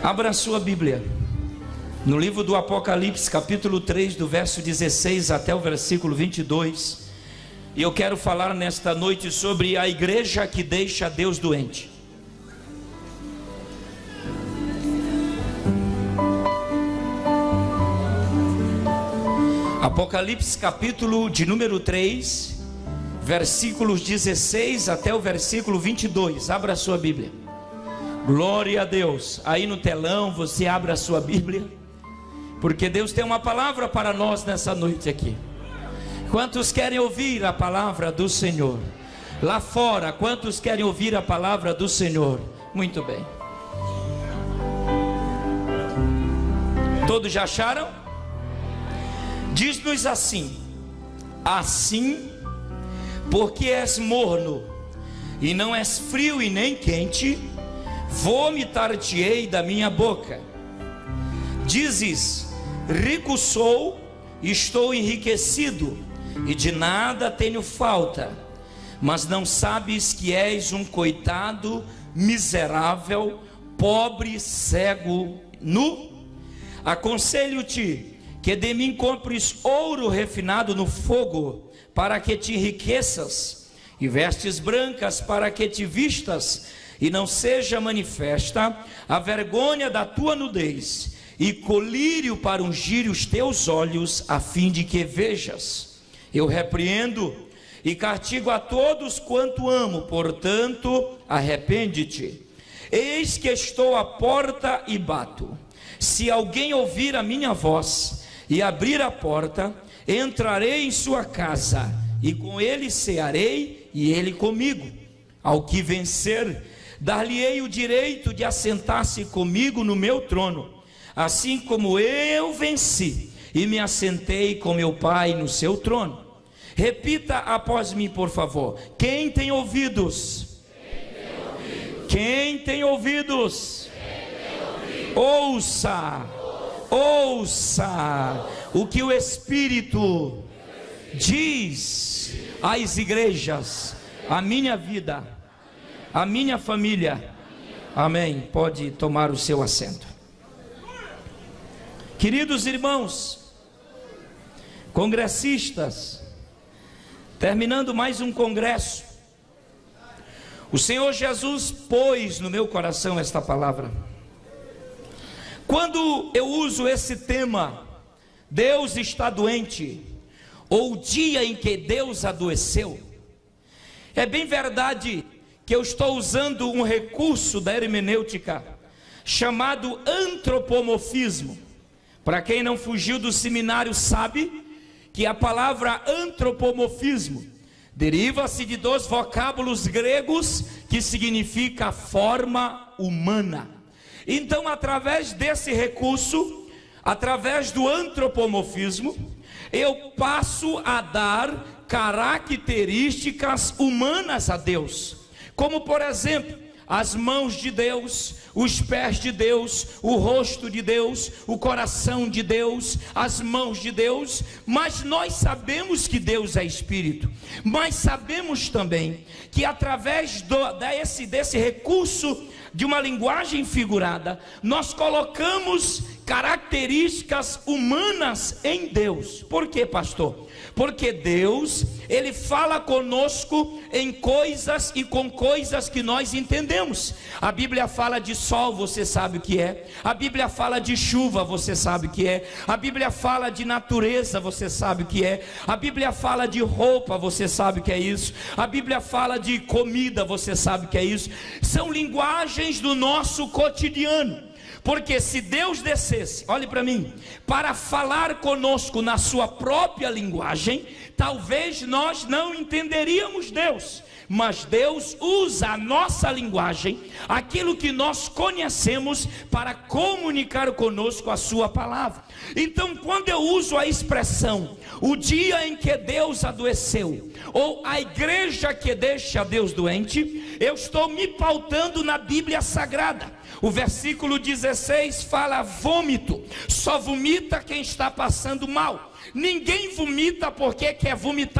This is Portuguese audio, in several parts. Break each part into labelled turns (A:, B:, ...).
A: Abra a sua Bíblia no livro do Apocalipse, capítulo 3, do verso 16 até o versículo 22. E eu quero falar nesta noite sobre a igreja que deixa Deus doente. Apocalipse, capítulo de número 3, versículos 16 até o versículo 22. Abra a sua Bíblia. Glória a Deus. Aí no telão você abre a sua Bíblia, porque Deus tem uma palavra para nós nessa noite aqui. Quantos querem ouvir a palavra do Senhor? Lá fora, quantos querem ouvir a palavra do Senhor? Muito bem. Todos já acharam? Diz-nos assim: assim, porque és morno, e não és frio e nem quente, vomitar-te-ei da minha boca. Dizes: rico sou, estou enriquecido, e de nada tenho falta, mas não sabes que és um coitado, miserável, pobre, cego, nu? Aconselho-te que de mim compres ouro refinado no fogo, para que te enriqueças, e vestes brancas para que te vistas, e não seja manifesta a vergonha da tua nudez, e colírio para ungir os teus olhos, a fim de que vejas. Eu repreendo e castigo a todos quanto amo, portanto, arrepende-te. Eis que estou à porta e bato. Se alguém ouvir a minha voz e abrir a porta, entrarei em sua casa, e com ele cearei, e ele comigo. Ao que vencer, dar-lhe-ei o direito de assentar-se comigo no meu trono, assim como eu venci e me assentei com meu Pai no seu trono. Repita após mim, por favor. Quem tem ouvidos? Quem tem ouvidos? Ouça, ouça o que o Espírito diz às igrejas, à minha vida, à minha família. Amém. Pode tomar o seu assento. Queridos irmãos, congressistas, terminando mais um congresso, o Senhor Jesus pôs no meu coração esta palavra. Quando eu uso esse tema, Deus está doente, ou o dia em que Deus adoeceu, é bem verdade que eu estou usando um recurso da hermenêutica chamado antropomorfismo. Para quem não fugiu do seminário sabe que a palavra antropomorfismo deriva-se de dois vocábulos gregos que significa forma humana. Então, através desse recurso, através do antropomorfismo, eu passo a dar características humanas a Deus, como por exemplo, as mãos de Deus, os pés de Deus, o rosto de Deus, o coração de Deus, as mãos de Deus. Mas nós sabemos que Deus é Espírito, mas sabemos também que através desse recurso de uma linguagem figurada, nós colocamos características humanas em Deus. Por quê, pastor? Porque Deus, Ele fala conosco em coisas e com coisas que nós entendemos. A Bíblia fala de sol, você sabe o que é. A Bíblia fala de chuva, você sabe o que é. A Bíblia fala de natureza, você sabe o que é. A Bíblia fala de roupa, você sabe o que é isso. A Bíblia fala de comida, você sabe o que é isso. São linguagens do nosso cotidiano. Porque se Deus descesse, olhe para mim, para falar conosco na sua própria linguagem, talvez nós não entenderíamos Deus. Mas Deus usa a nossa linguagem, aquilo que nós conhecemos, para comunicar conosco a sua palavra. Então, quando eu uso a expressão o dia em que Deus adoeceu, ou a igreja que deixa Deus doente, eu estou me pautando na Bíblia Sagrada. O versículo 16 fala vômito. Só vomita quem está passando mal. Ninguém vomita porque quer vomitar.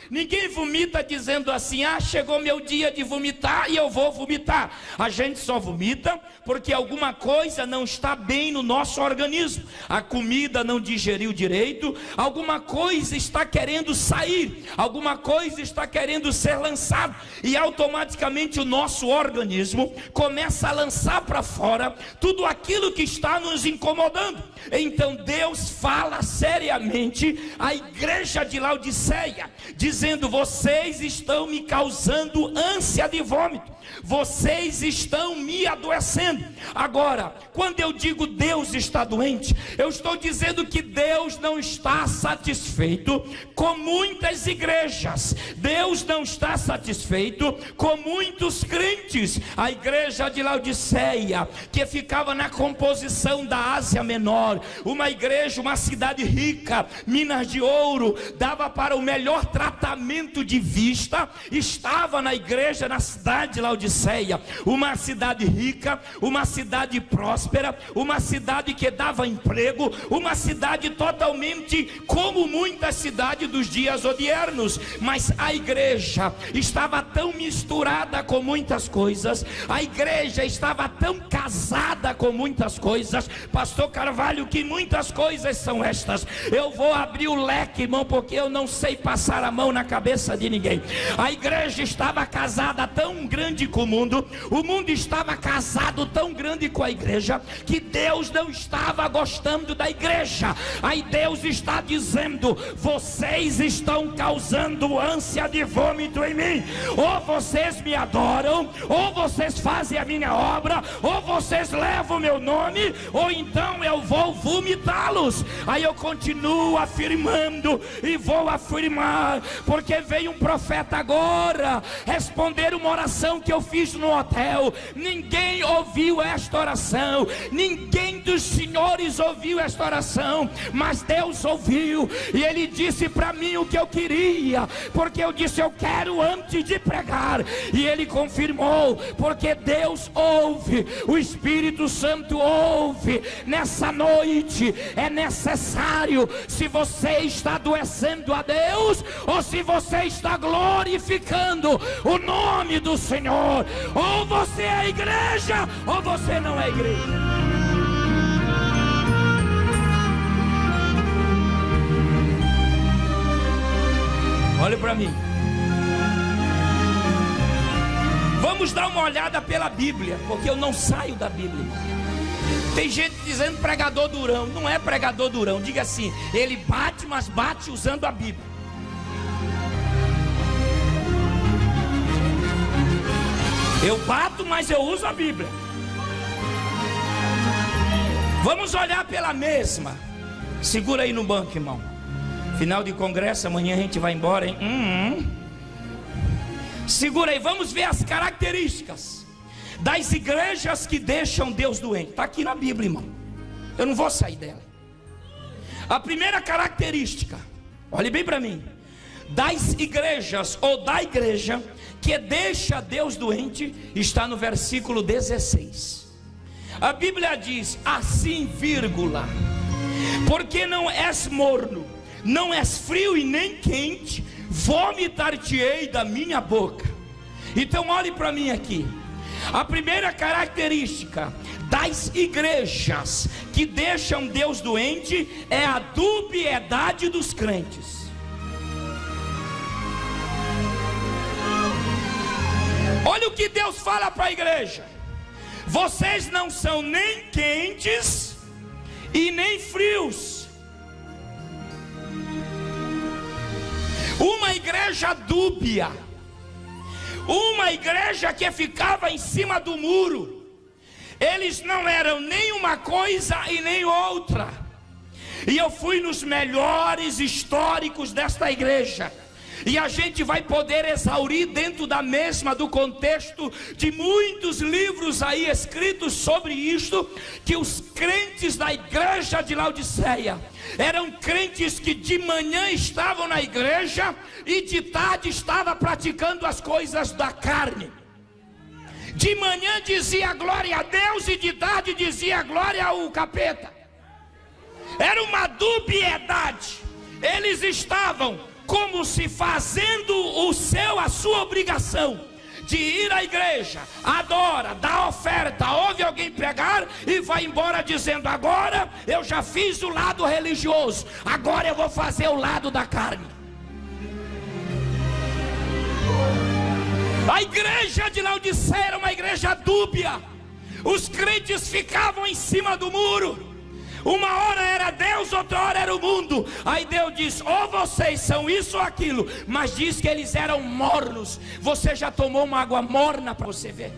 A: Ninguém vomita dizendo assim: ah, chegou meu dia de vomitar e eu vou vomitar. A gente só vomita porque alguma coisa não está bem no nosso organismo. A comida não digeriu direito, alguma coisa está querendo sair, alguma coisa está querendo ser lançada, e automaticamente o nosso organismo começa a lançar para fora tudo aquilo que está nos incomodando. Então Deus fala seriamente à igreja de Laodiceia, dizendo: vocês estão me causando ânsia de vômito, vocês estão me adoecendo. Agora, quando eu digo Deus está doente, eu estou dizendo que Deus não está satisfeito com muitas igrejas, Deus não está satisfeito com muitos crentes. A igreja de Laodiceia, que ficava na composição da Ásia Menor, uma igreja, uma cidade rica, minas de ouro, dava para o melhor tratamento de vista, estava na igreja, na cidade de Laodiceia, uma cidade rica, uma cidade próspera, uma cidade que dava emprego, uma cidade totalmente como muitas cidades dos dias odiernos. Mas a igreja estava tão misturada com muitas coisas, a igreja estava tão casada com muitas coisas, pastor Carvalho, que muitas coisas são estas. Eu vou abrir o leque, irmão, porque eu não sei passar a mão na cabeça de ninguém. A igreja estava casada tão grande com o mundo estava casado tão grande com a igreja, que Deus não estava gostando da igreja. Aí Deus está dizendo: vocês estão causando ânsia de vômito em mim. Ou vocês me adoram, ou vocês fazem a minha obra, ou vocês levam o meu nome, ou então eu vou vomitá-los. Aí eu continuo afirmando e vou afirmar, porque veio um profeta agora responder uma oração que eu fiz no hotel. Ninguém ouviu esta oração, ninguém dos senhores ouviu esta oração, mas Deus ouviu, e Ele disse para mim o que eu queria, porque eu disse: eu quero antes de pregar, e Ele confirmou, porque Deus ouve, o Espírito Santo ouve. Nessa noite é necessário, se você está adoecendo a Deus, ou se você está glorificando o nome do Senhor. Ou você é a igreja, ou você não é a igreja. Olhe para mim. Vamos dar uma olhada pela Bíblia, porque eu não saio da Bíblia. Tem gente dizendo pregador durão. Não é pregador durão. Diga assim: ele bate, mas bate usando a Bíblia. Eu bato, mas eu uso a Bíblia. Vamos olhar pela mesma. Segura aí no banco, irmão. Final de congresso, amanhã a gente vai embora, hein? Segura aí, vamos ver as características das igrejas que deixam Deus doente. Está aqui na Bíblia, irmão. Eu não vou sair dela. A primeira característica, olhe bem para mim, das igrejas ou da igreja que deixa Deus doente, está no versículo 16. A Bíblia diz assim, vírgula: porque não és morno, não és frio e nem quente, vomitar-te-ei da minha boca. Então olhe para mim aqui. A primeira característica das igrejas que deixam Deus doente é a dubiedade dos crentes. Olha o que Deus fala para a igreja: vocês não são nem quentes e nem frios. Uma igreja dúbia, uma igreja que ficava em cima do muro. Eles não eram nem uma coisa e nem outra. E eu fui nos melhores históricos desta igreja, e a gente vai poder exaurir dentro da mesma, do contexto de muitos livros aí escritos sobre isto, que os crentes da igreja de Laodiceia eram crentes que de manhã estavam na igreja e de tarde estavam praticando as coisas da carne. De manhã dizia glória a Deus e de tarde dizia glória ao capeta. Era uma dubiedade. Eles estavam como se fazendo a sua obrigação de ir à igreja, adora, dá oferta, ouve alguém pregar e vai embora dizendo: agora eu já fiz o lado religioso, agora eu vou fazer o lado da carne. A igreja de Laodiceia era uma igreja dúbia. Os crentes ficavam em cima do muro. Uma hora era Deus, outra hora era o mundo. Aí Deus diz: ou vocês são isso ou aquilo. Mas diz que eles eram mornos. Você já tomou uma água morna para você ver?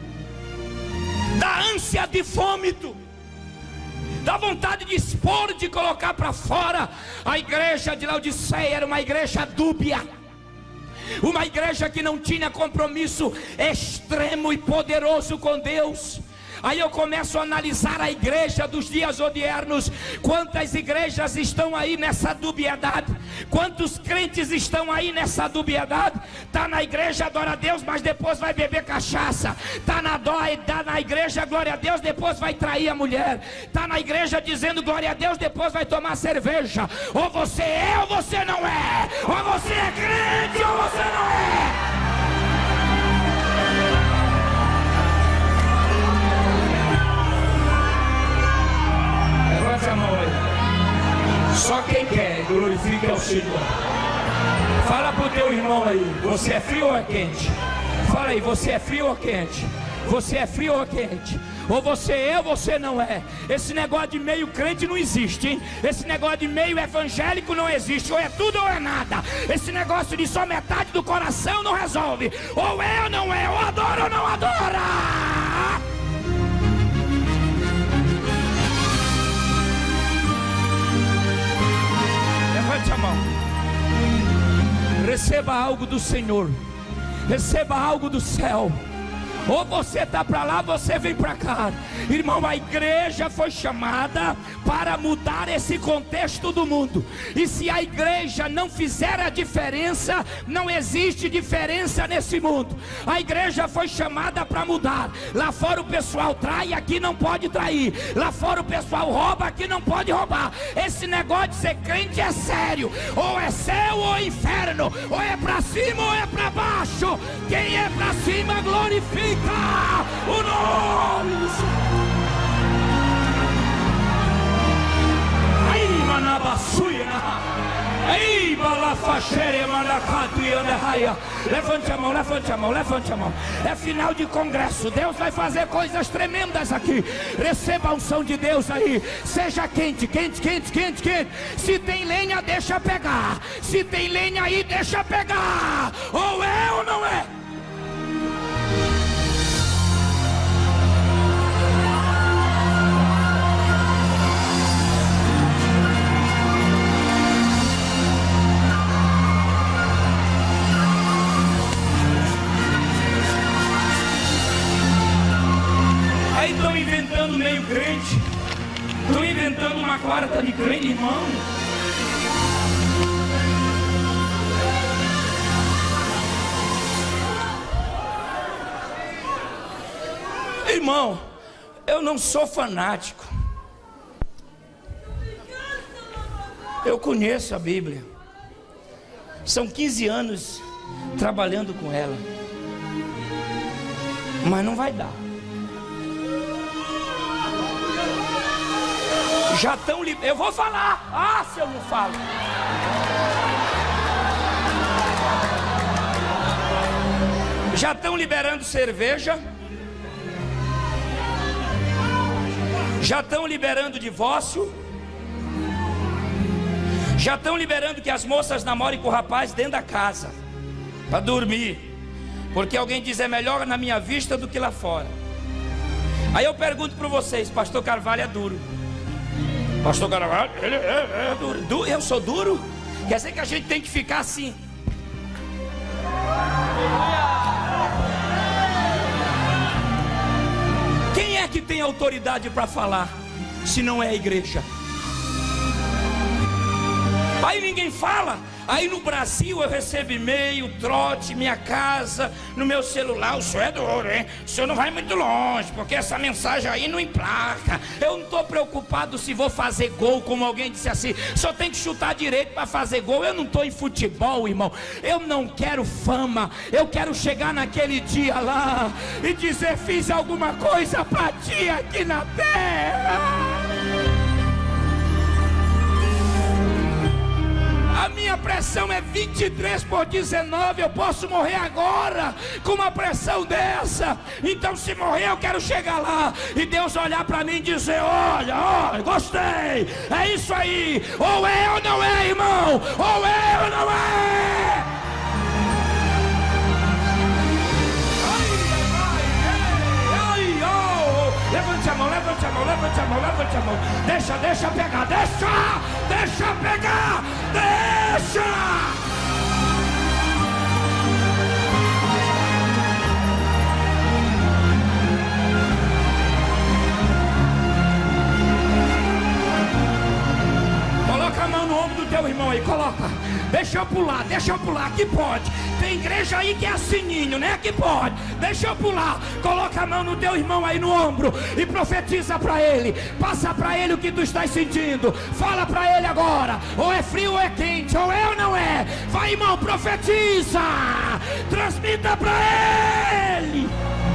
A: Da ânsia de vômito, da vontade de expor, de colocar para fora. A igreja de Laodiceia era uma igreja dúbia, uma igreja que não tinha compromisso extremo e poderoso com Deus. Aí eu começo a analisar a igreja dos dias odiernos. Quantas igrejas estão aí nessa dubiedade? Quantos crentes estão aí nessa dubiedade? Está na igreja, adora a Deus, mas depois vai beber cachaça. Está na igreja, glória a Deus, depois vai trair a mulher. Está na igreja dizendo glória a Deus, depois vai tomar cerveja. Ou você é ou você não é. Ou você é crente ou você não é. Levante a mão aí. Só quem quer, glorifique ao Senhor. Fala pro teu irmão aí: você é frio ou é quente? Fala aí: você é frio ou quente? Você é frio ou é quente? Ou você é ou você não é. Esse negócio de meio crente não existe, hein? Esse negócio de meio evangélico não existe. Ou é tudo ou é nada. Esse negócio de só metade do coração não resolve. Ou é ou não é. Ou adora ou não adora. Levante a mão. Receba algo do Senhor. Receba algo do céu. Ou você está para lá, você vem para cá. Irmão, a igreja foi chamada para mudar esse contexto do mundo. E se a igreja não fizer a diferença, não existe diferença nesse mundo. A igreja foi chamada para mudar. Lá fora o pessoal trai, aqui não pode trair. Lá fora o pessoal rouba, aqui não pode roubar. Esse negócio de ser crente é sério. Ou é céu ou é inferno. Ou é para cima ou é para baixo. Quem é para cima glorifica o nome do Senhor. Ai, manabassuia. Ai, balafachere, manacatuia. Levante a mão, levante a mão, levante a mão. É final de congresso. Deus vai fazer coisas tremendas aqui. Receba a unção de Deus aí. Seja quente, quente, quente, quente, quente. Se tem lenha, deixa pegar. Se tem lenha aí, deixa pegar. Ou é ou não é? Estão inventando meio crente, estão inventando uma quarta de crente, irmão. Irmão, eu não sou fanático. Eu conheço a Bíblia. São 15 anos trabalhando com ela. Mas não vai dar. Já estão liberando. Eu vou falar. Ah, se eu não falo. Já estão liberando cerveja. Já estão liberando divórcio. Já estão liberando que as moças namorem com o rapaz dentro da casa para dormir. Porque alguém diz: é melhor na minha vista do que lá fora. Aí eu pergunto para vocês: pastor Carvalho é duro. Pastor Carvalho, ele é duro. Eu sou duro? Quer dizer que a gente tem que ficar assim. Quem é que tem autoridade para falar, se não é a igreja? Aí ninguém fala. Aí no Brasil eu recebo e-mail, trote, minha casa, no meu celular. O senhor é duro, hein? O senhor não vai muito longe, porque essa mensagem aí não emplaca. Eu não estou preocupado se vou fazer gol, como alguém disse assim. Só tem que chutar direito para fazer gol. Eu não estou em futebol, irmão. Eu não quero fama. Eu quero chegar naquele dia lá e dizer: fiz alguma coisa para ti aqui na terra. A minha pressão é 23/19. Eu posso morrer agora com uma pressão dessa. Então, se morrer, eu quero chegar lá e Deus olhar para mim e dizer: olha, gostei, é isso aí. Ou é ou não é, irmão. Ou é ou não é. Levante a mão, levante a mão, levante a mão, levante a mão. Deixa pegar, deixa pegar, deixa. Coloca a mão no ombro do teu irmão aí, coloca. Deixa eu pular, que pode. Tem igreja aí que é sininho, né? Que pode. Deixa eu pular. Coloca a mão no teu irmão aí no ombro e profetiza para ele. Passa para ele o que tu estás sentindo. Fala para ele agora. Ou é frio ou é quente, ou é ou não é. Vai, irmão, profetiza. Transmita para ele.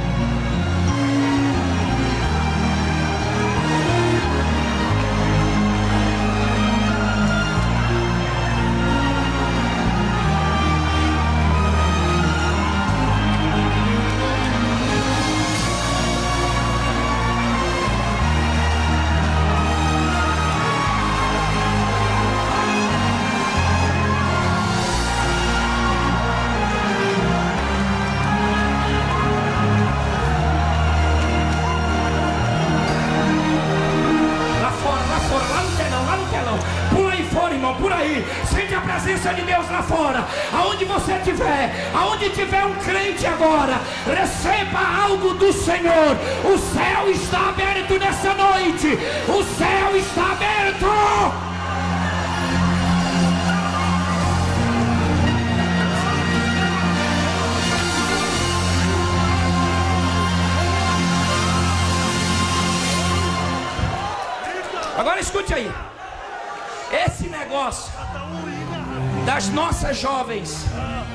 A: Presença de Deus lá fora, aonde você estiver, aonde tiver um crente agora, receba algo do Senhor. O céu está aberto nessa noite, o céu está aberto. Agora escute aí, esse negócio das nossas jovens,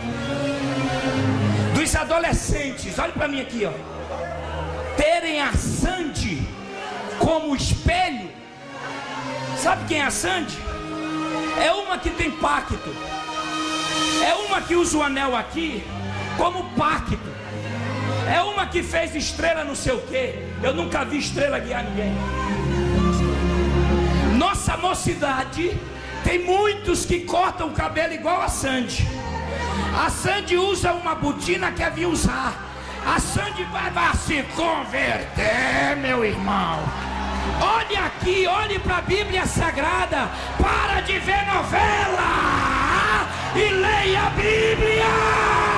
A: dos adolescentes, olha para mim aqui, ó, terem a Sandy como espelho. Sabe quem é a Sandy? É uma que tem pacto, é uma que usa o anel aqui como pacto, é uma que fez estrela não sei o que. Eu nunca vi estrela guiar ninguém. Nossa mocidade tem muitos que cortam o cabelo igual a Sandy. A Sandy usa uma botina que havia usar. A Sandy vai se converter, meu irmão. Olhe aqui, olhe para a Bíblia Sagrada. Para de ver novela e leia a Bíblia.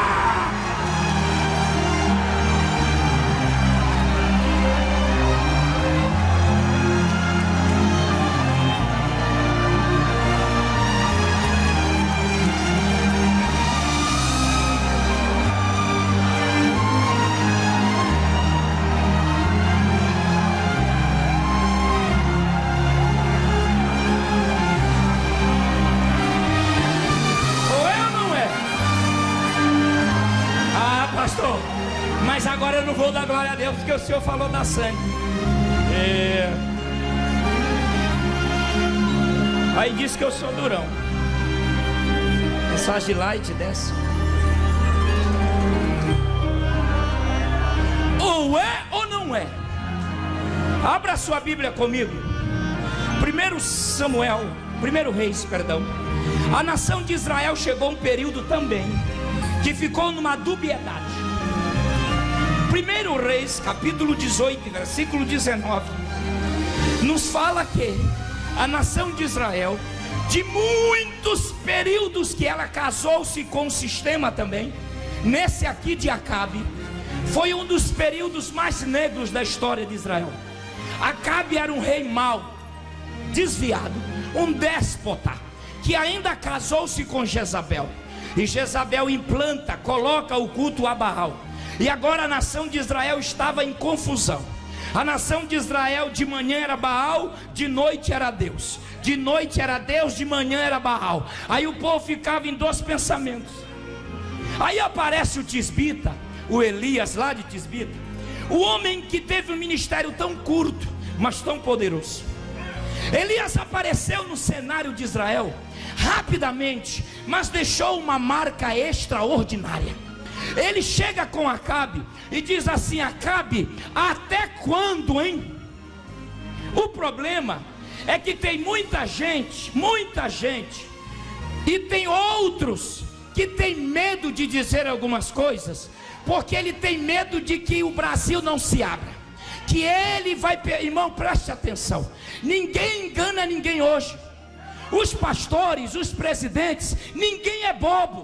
A: Mas agora eu não vou dar glória a Deus, porque o Senhor falou da sangue. Aí disse que eu sou durão. Mensagem light dessa. Ou é ou não é? Abra sua Bíblia comigo. 1 Reis, perdão. A nação de Israel chegou a um período também que ficou numa dubiedade. 1 Reis, capítulo 18, versículo 19, nos fala que a nação de Israel, de muitos períodos que ela casou-se com o sistema também, nesse aqui de Acabe, foi um dos períodos mais negros da história de Israel. Acabe era um rei mau, desviado, um déspota, que que ainda casou-se com Jezabel. E Jezabel implanta, coloca o culto a Baal. E agora a nação de Israel estava em confusão. A nação de Israel de manhã era Baal, de noite era Deus. De noite era Deus, de manhã era Baal. Aí o povo ficava em dois pensamentos. Aí aparece o Tisbita, o Elias lá de Tisbita, o homem que teve um ministério tão curto, mas tão poderoso. Elias apareceu no cenário de Israel rapidamente, mas deixou uma marca extraordinária. Ele chega com Acabe e diz assim: Acabe, até quando, hein? O problema é que tem muita gente, e tem outros que tem medo de dizer algumas coisas, porque ele tem medo de que o Brasil não se abra, que ele vai, irmão, preste atenção, ninguém engana ninguém hoje, os pastores, os presidentes, ninguém é bobo,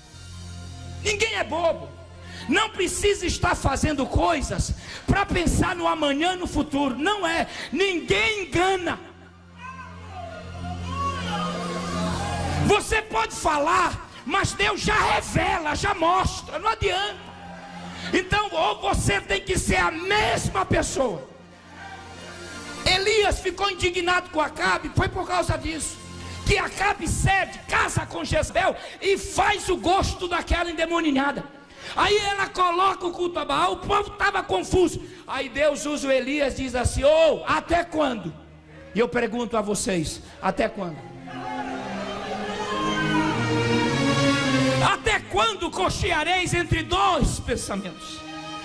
A: não precisa estar fazendo coisas para pensar no amanhã, no futuro, não é, ninguém engana. Você pode falar, mas Deus já revela, já mostra, não adianta. Então, ou você tem que ser a mesma pessoa. Elias ficou indignado com Acabe, foi por causa disso, que Acabe cede, casa com Jezabel e faz o gosto daquela endemoninhada. Aí ela coloca o culto a Baal, o povo estava confuso. Aí Deus usa o Elias e diz assim: até quando? E eu pergunto a vocês, até quando? Até quando cocheareis entre dois pensamentos?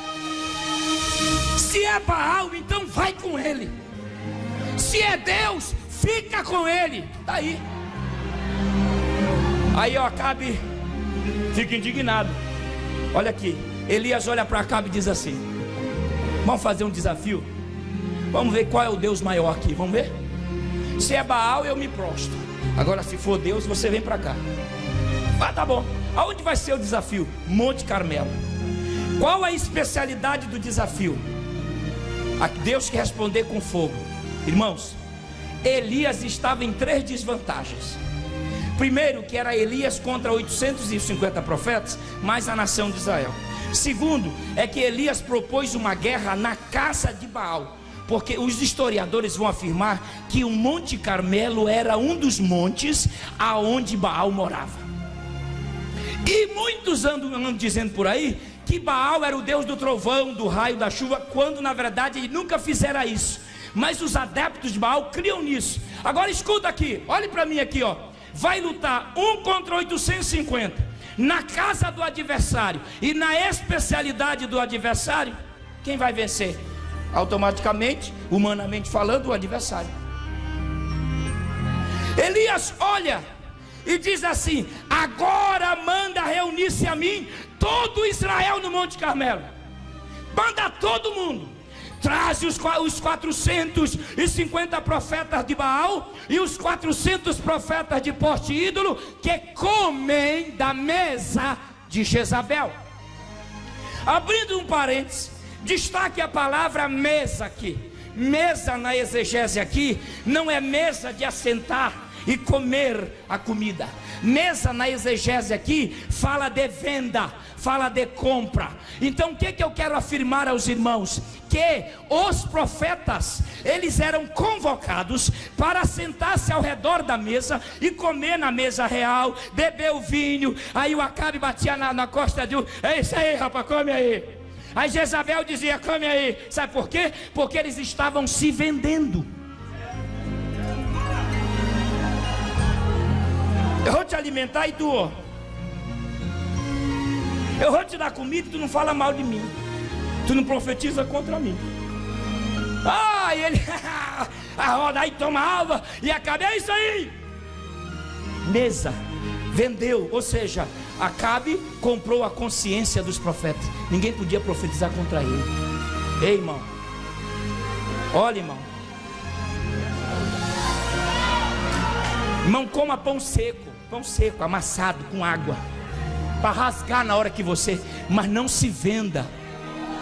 A: Se é Baal, então vai com ele. Se é Deus, fica com ele. Daí. Aí Acabe fica indignado. Olha aqui, Elias olha para Acabe e diz assim: vamos fazer um desafio. Vamos ver qual é o Deus maior aqui, vamos ver? Se é Baal, eu me prostro. Agora se for Deus, você vem para cá. Ah, tá bom. Aonde vai ser o desafio? Monte Carmelo. Qual a especialidade do desafio? A Deus que responder com fogo. Irmãos, Elias estava em 3 desvantagens. Primeiro, que era Elias contra 850 profetas, mais a nação de Israel. Segundo, é que Elias propôs uma guerra na casa de Baal, porque os historiadores vão afirmar que o Monte Carmelo era um dos montes aonde Baal morava. E muitos andam dizendo por aí que Baal era o deus do trovão, do raio, da chuva, quando na verdade ele nunca fizera isso. Mas os adeptos de Baal criam nisso. Agora escuta aqui, olhe para mim aqui, ó. Vai lutar 1 contra 850 na casa do adversário e na especialidade do adversário. Quem vai vencer? Automaticamente, humanamente falando, o adversário. Elias olha e diz assim: agora manda reunir-se a mim todo Israel no Monte Carmelo. Manda todo mundo. Traz os 450 profetas de Baal e os 400 profetas de poste ídolo que comem da mesa de Jezabel. Abrindo um parênteses, destaque a palavra mesa aqui. Mesa na exegese aqui não é mesa de assentar e comer a comida. Mesa na exegese aqui fala de venda, fala de compra. Então o que eu quero afirmar aos irmãos? Que os profetas, eles eram convocados para sentar-se ao redor da mesa e comer na mesa real, beber o vinho. Aí o Acabe batia na costa de um: é isso aí, rapaz, come aí. Aí Jezabel dizia: come aí. Sabe por quê? Porque eles estavam se vendendo. Eu vou te alimentar e tu, eu vou te dar comida e tu não fala mal de mim, tu não profetiza contra mim. Ah, e ele a roda aí, toma alva e Acabe, é isso aí. Mesa, vendeu, ou seja, Acabe comprou a consciência dos profetas. Ninguém podia profetizar contra ele. Ei, irmão, olha, irmão, coma pão seco, amassado com água, para rasgar na hora que você, mas não se venda,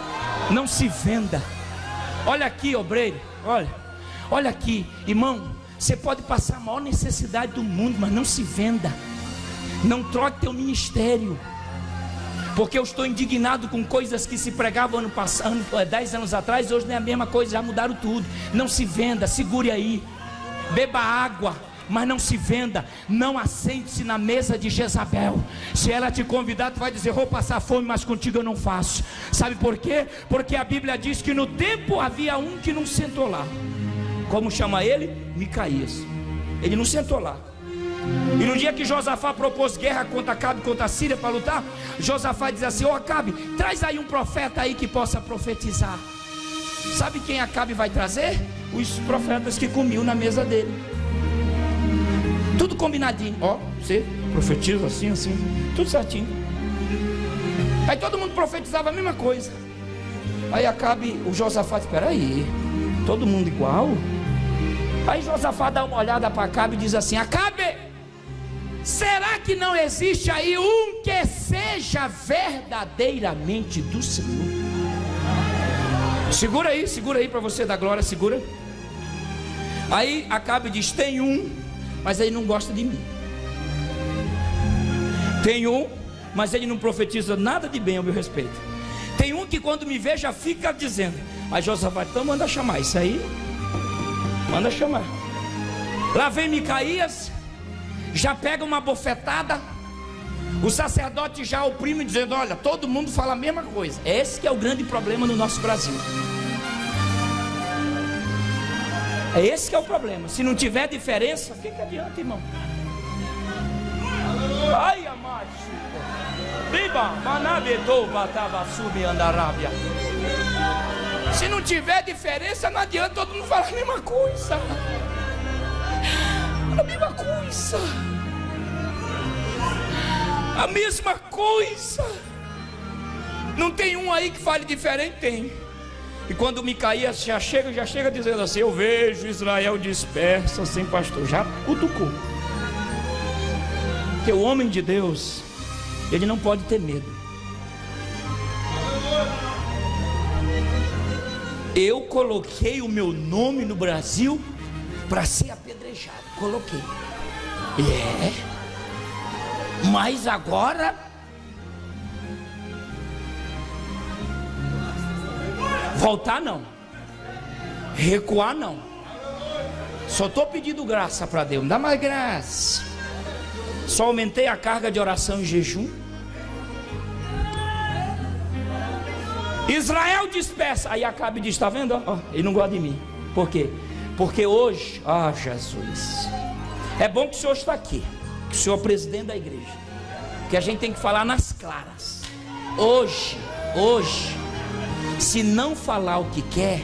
A: Olha aqui, obreiro, olha aqui, irmão, Você pode passar a maior necessidade do mundo, mas não se venda. Não troque teu ministério. Porque eu estou indignado com coisas que se pregavam ano passado, 10 anos atrás. Hoje não é a mesma coisa, já mudaram tudo. Não se venda, segure aí. Beba água, mas não se venda. Não assente-se na mesa de Jezabel. Se ela te convidar, tu vai dizer: vou passar fome, mas contigo eu não faço. Sabe por quê? Porque a Bíblia diz que no tempo havia um que não sentou lá. Como chama ele? Micaías. Ele não sentou lá. E no dia que Josafá propôs guerra contra Acabe, contra a Síria, para lutar, Josafá diz assim: ô Acabe, traz aí um profeta aí que possa profetizar. Sabe quem Acabe vai trazer? Os profetas que comiam na mesa dele. Tudo combinadinho. Ó, você profetiza assim, assim, tudo certinho. Aí todo mundo profetizava a mesma coisa. Aí Acabe, o Josafá disse: espera aí, todo mundo igual? Aí Josafá dá uma olhada para Acabe e diz assim: Acabe, será que não existe aí um que seja verdadeiramente do Senhor? Segura aí para você dar glória, segura. Aí Acabe diz: tem um, mas ele não gosta de mim. Tem um, mas ele não profetiza nada de bem ao meu respeito. Tem um que quando me vê já fica dizendo. Aí Josafá: então manda chamar isso aí. Manda chamar. Lá vem Micaías, já pega uma bofetada. O sacerdote já oprime, dizendo: olha, todo mundo fala a mesma coisa. Esse que é o grande problema no nosso Brasil. É esse que é o problema. Se não tiver diferença, o que adianta, irmão? Ai, amacho. Biba, manabetou, batava, subi, andarábia. Se não tiver diferença, não adianta, todo mundo falar a mesma coisa. A mesma coisa. A mesma coisa. Não tem um aí que fale diferente? Tem. E quando Micaías já chega dizendo assim: eu vejo Israel dispersa sem pastor. Já cutucou. Porque o homem de Deus, ele não pode ter medo. Eu coloquei o meu nome no Brasil para ser apedrejado. Coloquei. Mas agora voltar não. Recuar não. Só estou pedindo graça para Deus. Me dá mais graça. Só aumentei a carga de oração e jejum. Israel dispersa. Aí Acabe diz: está vendo? Ó, ele não gosta de mim. Por quê? Porque hoje, Jesus, é bom que o senhor está aqui, que o senhor é o presidente da igreja, que a gente tem que falar nas claras. Hoje, se não falar o que quer,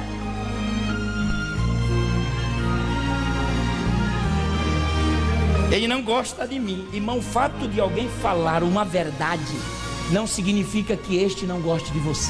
A: ele não gosta de mim. Irmão, o fato de alguém falar uma verdade não significa que este não goste de você.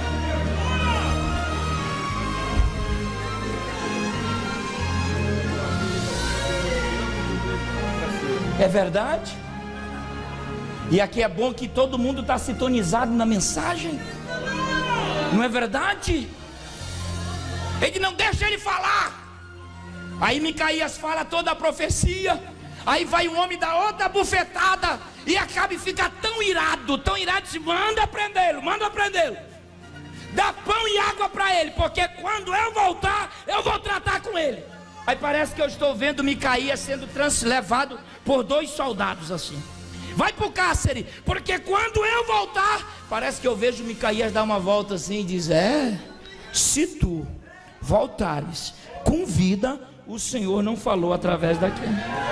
A: É verdade? E aqui é bom que todo mundo está sintonizado na mensagem. Não é verdade? Ele não deixa ele falar. Aí Micaías fala toda a profecia. Aí vai um homem dar outra bufetada. E Acabe fica tão irado, diz: manda prendê-lo. Dá pão e água para ele, porque quando eu voltar, eu vou tratar com ele. Aí parece que eu estou vendo Micaías sendo levado por 2 soldados assim. Vai para o cárcere, porque quando eu voltar, parece que eu vejo Micaías dar uma volta assim e diz: se tu voltares com vida, o Senhor não falou através daqui.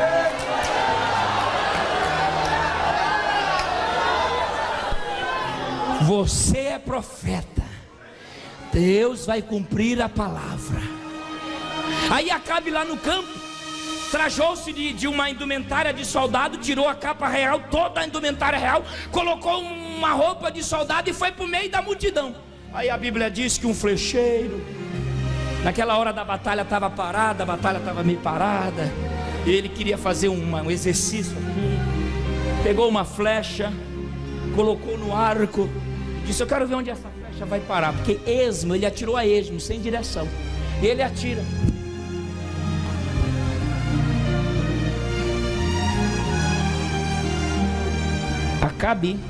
A: Você é profeta, Deus vai cumprir a palavra. Aí Acabe lá no campo trajou-se de uma indumentária de soldado, tirou a capa real, toda a indumentária real, colocou uma roupa de soldado e foi para o meio da multidão. Aí a Bíblia diz que um flecheiro, naquela hora da batalha estava parada, a batalha estava meio parada, e ele queria fazer um exercício aqui, pegou uma flecha, colocou no arco, disse: eu quero ver onde essa flecha vai parar, porque esmo, ele atirou a esmo, sem direção, e ele atira. Acabe.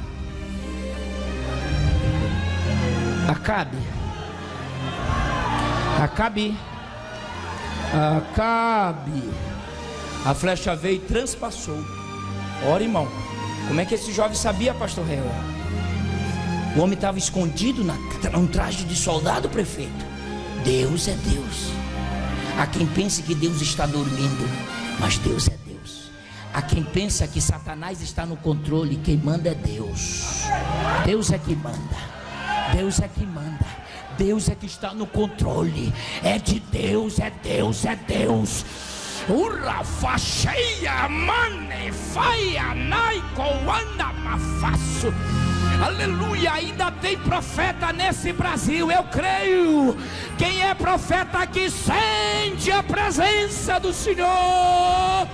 A: A flecha veio e transpassou. Ora, irmão, como é que esse jovem sabia, pastor Real? O homem estava escondido num traje de soldado, prefeito. Deus é Deus. Há quem pense que Deus está dormindo, mas Deus é Deus. Há quem pensa que Satanás está no controle, quem manda é Deus. Deus é que manda. Deus é que manda. Deus é que está no controle. É de Deus, é Deus, é Deus. Ura facheia mane faia nai coanda mafaço. Aleluia, ainda tem profeta nesse Brasil, eu creio. Quem é profeta aqui sente a presença do Senhor.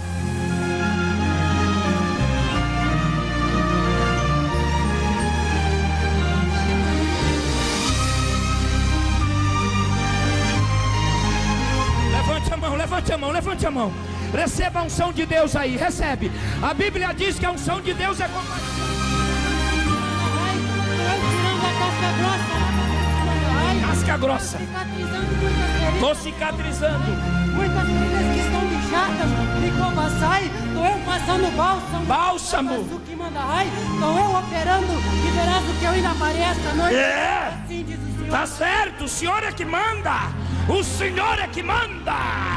A: Levante a mão. Receba a unção de Deus aí, recebe. A Bíblia diz que a unção de Deus é compaixão. Casca grossa. Estou cicatrizando.
B: Muitas feridas que estão lijadas, licobaçai, estou eu passando bálsamo.
A: Bálsamo.
B: Que manda ai, estou eu operando e verás o que eu ainda farei esta noite. Assim diz o Senhor.
A: Tá certo, o Senhor é que manda. O Senhor é que manda.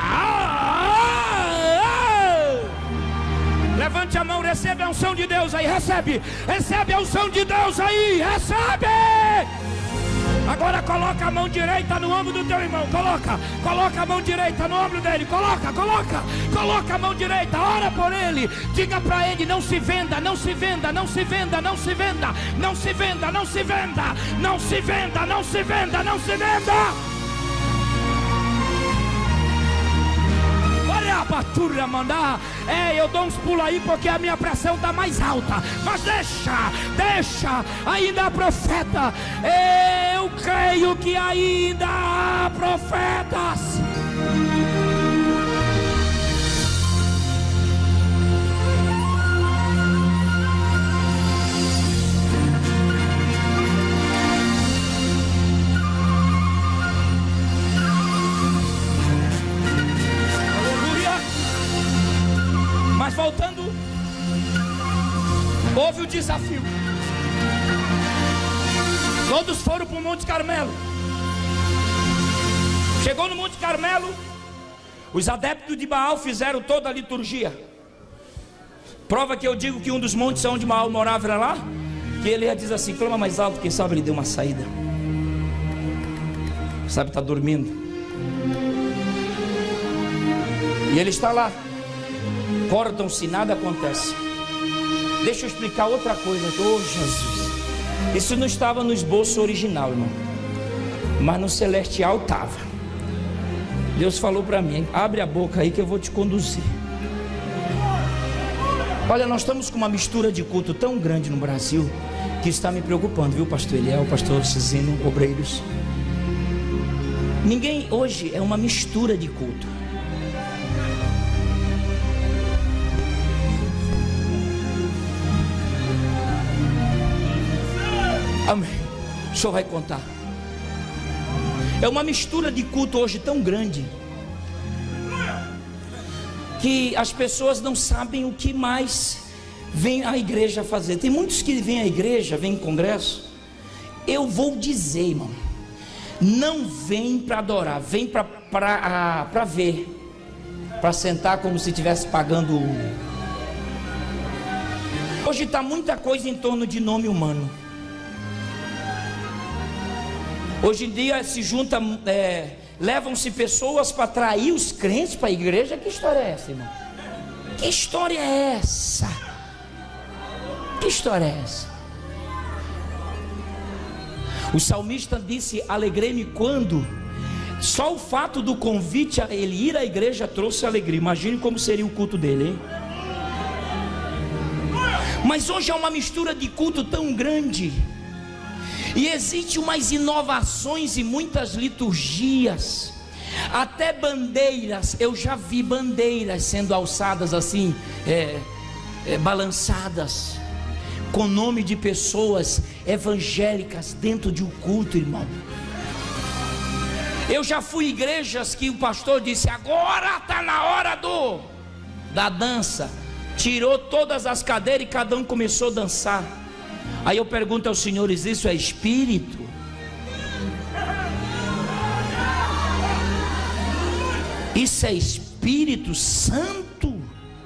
A: Levante a mão, recebe a unção de Deus aí, recebe a unção de Deus aí, recebe. Agora coloca a mão direita no ombro do teu irmão, coloca a mão direita no ombro dele, coloca a mão direita, ora por ele, diga para ele, não se venda, não se venda, não se venda, não se venda, não se venda, não se venda, não se venda, não se venda, não se venda. Batura mandar, eu dou uns pulos aí porque a minha pressão está mais alta, mas deixa, ainda há profeta, eu creio que ainda há profetas. Mas voltando, houve o desafio. Todos foram para o Monte Carmelo. Chegou no Monte Carmelo, os adeptos de Baal fizeram toda a liturgia. Prova que eu digo que um dos montes onde Baal morava era lá, que ele diz assim, clama mais alto, quem sabe ele deu uma saída. Sabe, está dormindo. E ele está lá. Cortam-se, nada acontece. Deixa eu explicar outra coisa. Oh Jesus, isso não estava no esboço original, irmão, mas no celestial estava. Deus falou para mim, abre a boca aí que eu vou te conduzir. Olha, nós estamos com uma mistura de culto tão grande no Brasil, que está me preocupando, viu, pastor Eliel, pastor Cizino, obreiros. Ninguém hoje é uma mistura de culto. Amém. O senhor vai contar. É uma mistura de culto hoje tão grande que as pessoas não sabem o que mais vem a igreja fazer. Tem muitos que vêm à igreja, vêm em congresso. Eu vou dizer, irmão, não vem para adorar, vem para ver, para sentar como se estivesse pagando. Hoje está muita coisa em torno de nome humano. Hoje em dia se junta, levam-se pessoas para atrair os crentes para a igreja. Que história é essa, irmão? Que história é essa? Que história é essa? O salmista disse, alegrei-me quando só o fato do convite a ele ir à igreja trouxe alegria. Imagine como seria o culto dele, hein? Mas hoje é uma mistura de culto tão grande. E existe umas inovações e muitas liturgias, até bandeiras. Eu já vi bandeiras sendo alçadas assim, balançadas. com nome de pessoas evangélicas dentro de um culto, irmão. Eu já fui em igrejas que o pastor disse: agora está na hora da dança. Tirou todas as cadeiras e cada um começou a dançar. Aí eu pergunto aos senhores: isso é espírito? Isso é Espírito Santo?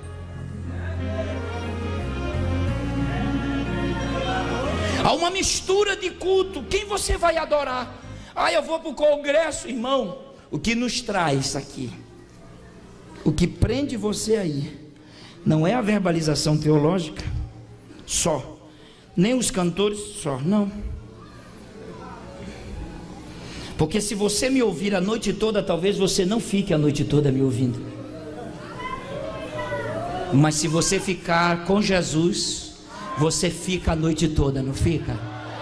A: Há uma mistura de culto. Quem você vai adorar? Eu vou para o congresso. Irmão, o que nos traz aqui, o que prende você aí, não é a verbalização teológica só, nem os cantores só, não. Porque se você me ouvir a noite toda, talvez você não fique a noite toda me ouvindo. Mas se você ficar com Jesus, você fica a noite toda, não fica?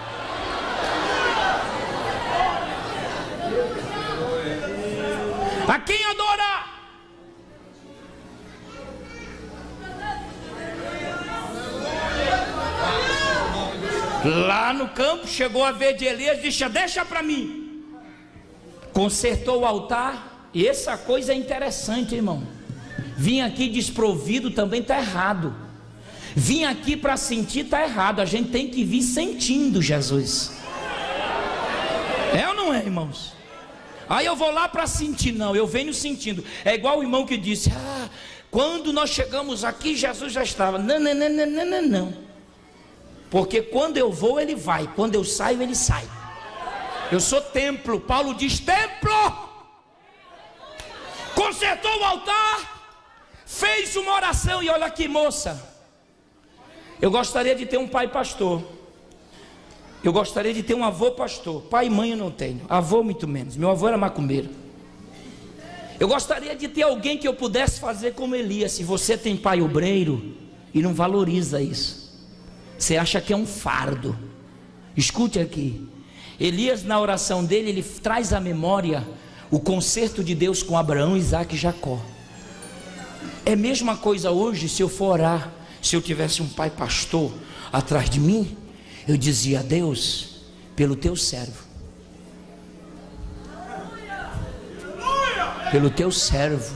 A: A quem adorar? Lá no campo chegou a vez de Elias, disse: deixa para mim. Consertou o altar. E essa coisa é interessante, irmão. Vim aqui desprovido também está errado. Vim aqui para sentir está errado. A gente tem que vir sentindo Jesus. É ou não é, irmãos? Aí eu vou lá para sentir. Não, eu venho sentindo. É igual o irmão que disse: quando nós chegamos aqui, Jesus já estava. Não. Porque quando eu vou, ele vai. Quando eu saio, ele sai. Eu sou templo. Paulo diz: templo. Consertou o altar, fez uma oração. E olha aqui, moça, eu gostaria de ter um pai pastor. Eu gostaria de ter um avô pastor. Pai e mãe eu não tenho, avô muito menos. Meu avô era macumbeiro. Eu gostaria de ter alguém que eu pudesse fazer como Elias. Se você tem pai obreiro e não valoriza isso, você acha que é um fardo. Escute aqui. Elias, na oração dele, ele traz à memória o concerto de Deus com Abraão, Isaac e Jacó. É a mesma coisa hoje. Se eu for orar, se eu tivesse um pai pastor atrás de mim, eu dizia: Deus, pelo teu servo, pelo teu servo.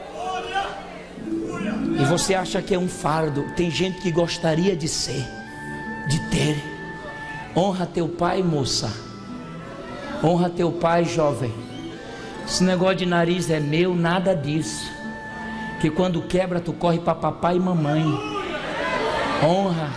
A: E você acha que é um fardo? Tem gente que gostaria de ser, de ter. Honra teu pai, moça. Honra teu pai, jovem. Esse negócio de nariz é meu, nada disso. Que quando quebra, tu corre para papai e mamãe. Honra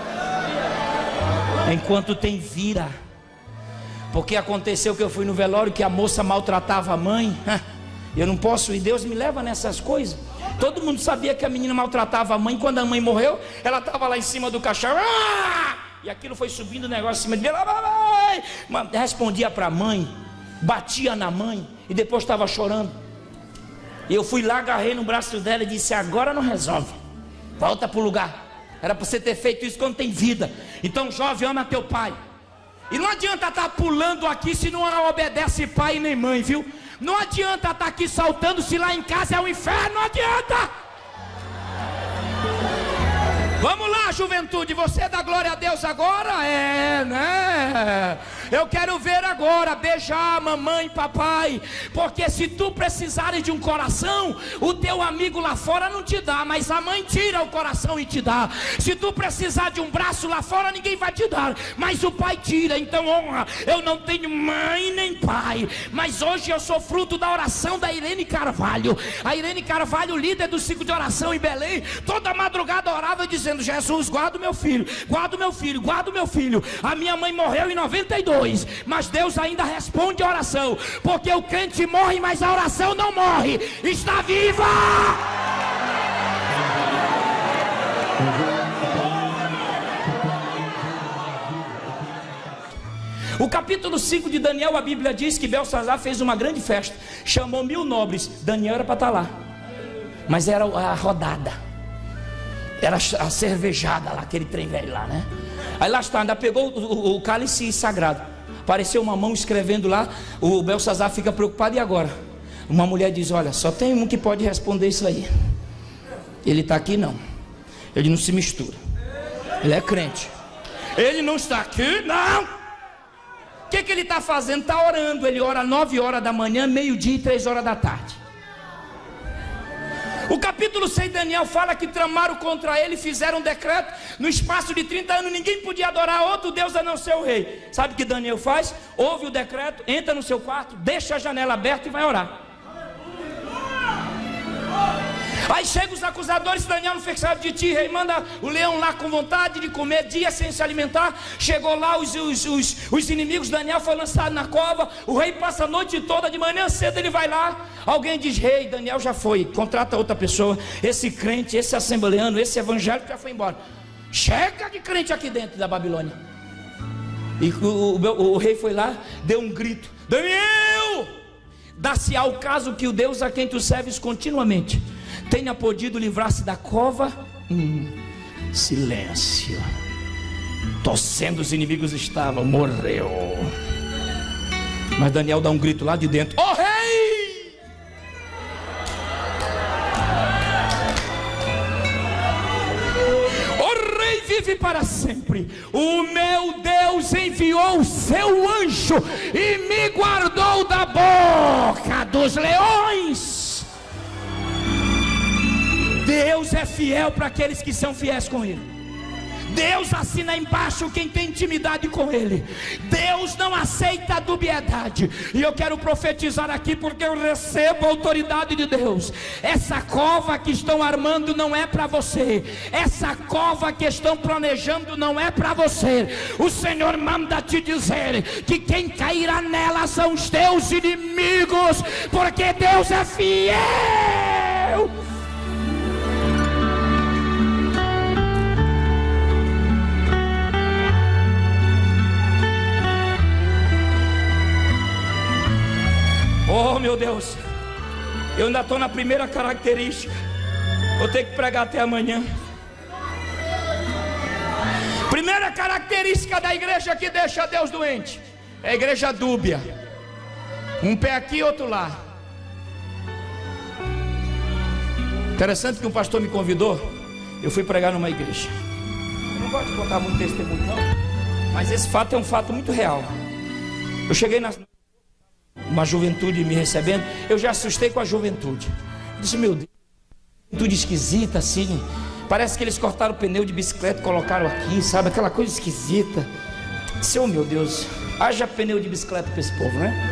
A: enquanto tem vira. Porque aconteceu que eu fui no velório que a moça maltratava a mãe. Eu não posso ir, Deus me leva nessas coisas. Todo mundo sabia que a menina maltratava a mãe. Quando a mãe morreu, ela estava lá em cima do caixão. E aquilo foi subindo o negócio em cima de mim. Respondia para a mãe, batia na mãe e depois estava chorando. Eu fui lá, agarrei no braço dela e disse: agora não resolve, volta para o lugar. Era para você ter feito isso quando tem vida. Então, jovem, ama teu pai. E não adianta estar pulando aqui se não obedece pai nem mãe, viu? Não adianta estar aqui saltando se lá em casa é o inferno. Não adianta. Vamos lá, juventude, você dá glória a Deus agora? É, né? Eu quero ver agora, beijar mamãe e papai. Porque se tu precisares de um coração, o teu amigo lá fora não te dá, mas a mãe tira o coração e te dá. Se tu precisar de um braço lá fora, ninguém vai te dar, mas o pai tira. Então honra. Eu não tenho mãe nem pai, mas hoje eu sou fruto da oração da Irene Carvalho. A Irene Carvalho, líder do ciclo de oração em Belém, toda madrugada orava dizendo: Jesus, guarda o meu filho, guarda o meu filho, guarda o meu filho. A minha mãe morreu em 92, mas Deus ainda responde a oração, porque o crente morre, mas a oração não morre, está viva. O capítulo 5 de Daniel, a Bíblia diz que Belsazar fez uma grande festa, chamou 1000 nobres. Daniel era para estar lá, mas era a rodada, era a cervejada lá, aquele trem velho lá, né? Aí lá está, ainda pegou o cálice sagrado. Apareceu uma mão escrevendo lá. O Belsazar fica preocupado. E agora? Uma mulher diz: olha, só tem um que pode responder isso aí. Ele está aqui não. Ele não se mistura. Ele é crente. Ele não está aqui, não. O que ele está fazendo? Está orando. Ele ora 9 horas da manhã, meio-dia e 3 horas da tarde. O capítulo 6 de Daniel fala que tramaram contra ele, fizeram um decreto. No espaço de 30 anos ninguém podia adorar outro Deus a não ser o rei. Sabe o que Daniel faz? Ouve o decreto, entra no seu quarto, deixa a janela aberta e vai orar. Aí chegam os acusadores, Daniel não fez sabe de ti, rei, manda o leão lá com vontade de comer, dia sem se alimentar. Chegou lá os inimigos, Daniel foi lançado na cova. O rei passa a noite toda, de manhã cedo ele vai lá. Alguém diz, rei, Daniel já foi, contrata outra pessoa. Esse crente, esse assembleano, esse evangélico já foi embora. Chega de crente aqui dentro da Babilônia. E o rei foi lá, deu um grito, Daniel, dá-se ao caso que o Deus a quem tu serves continuamente tenha podido livrar-se da cova. Silêncio. Torcendo os inimigos estavam, morreu. Mas Daniel dá um grito lá de dentro, ó rei! O rei vive para sempre. O meu Deus enviou o seu anjo e me guardou da boca dos leões. Deus é fiel para aqueles que são fiéis com Ele. Deus assina embaixo quem tem intimidade com Ele. Deus não aceita a dubiedade. E eu quero profetizar aqui porque eu recebo a autoridade de Deus. Essa cova que estão armando não é para você. Essa cova que estão planejando não é para você. O Senhor manda te dizer que quem cairá nela são os teus inimigos, porque Deus é fiel. Oh meu Deus, eu ainda estou na primeira característica. Vou ter que pregar até amanhã. Primeira característica da igreja que deixa Deus doente é a igreja dúbia. Um pé aqui, outro lá. Interessante que um pastor me convidou. Eu fui pregar numa igreja. Eu não gosto de contar muito testemunho não, mas esse fato é um fato muito real. Eu cheguei uma juventude me recebendo, eu já assustei com a juventude. Eu disse, meu Deus, juventude esquisita assim. Parece que eles cortaram o pneu de bicicleta e colocaram aqui, sabe? Aquela coisa esquisita. Eu disse, oh meu Deus, haja pneu de bicicleta para esse povo, né?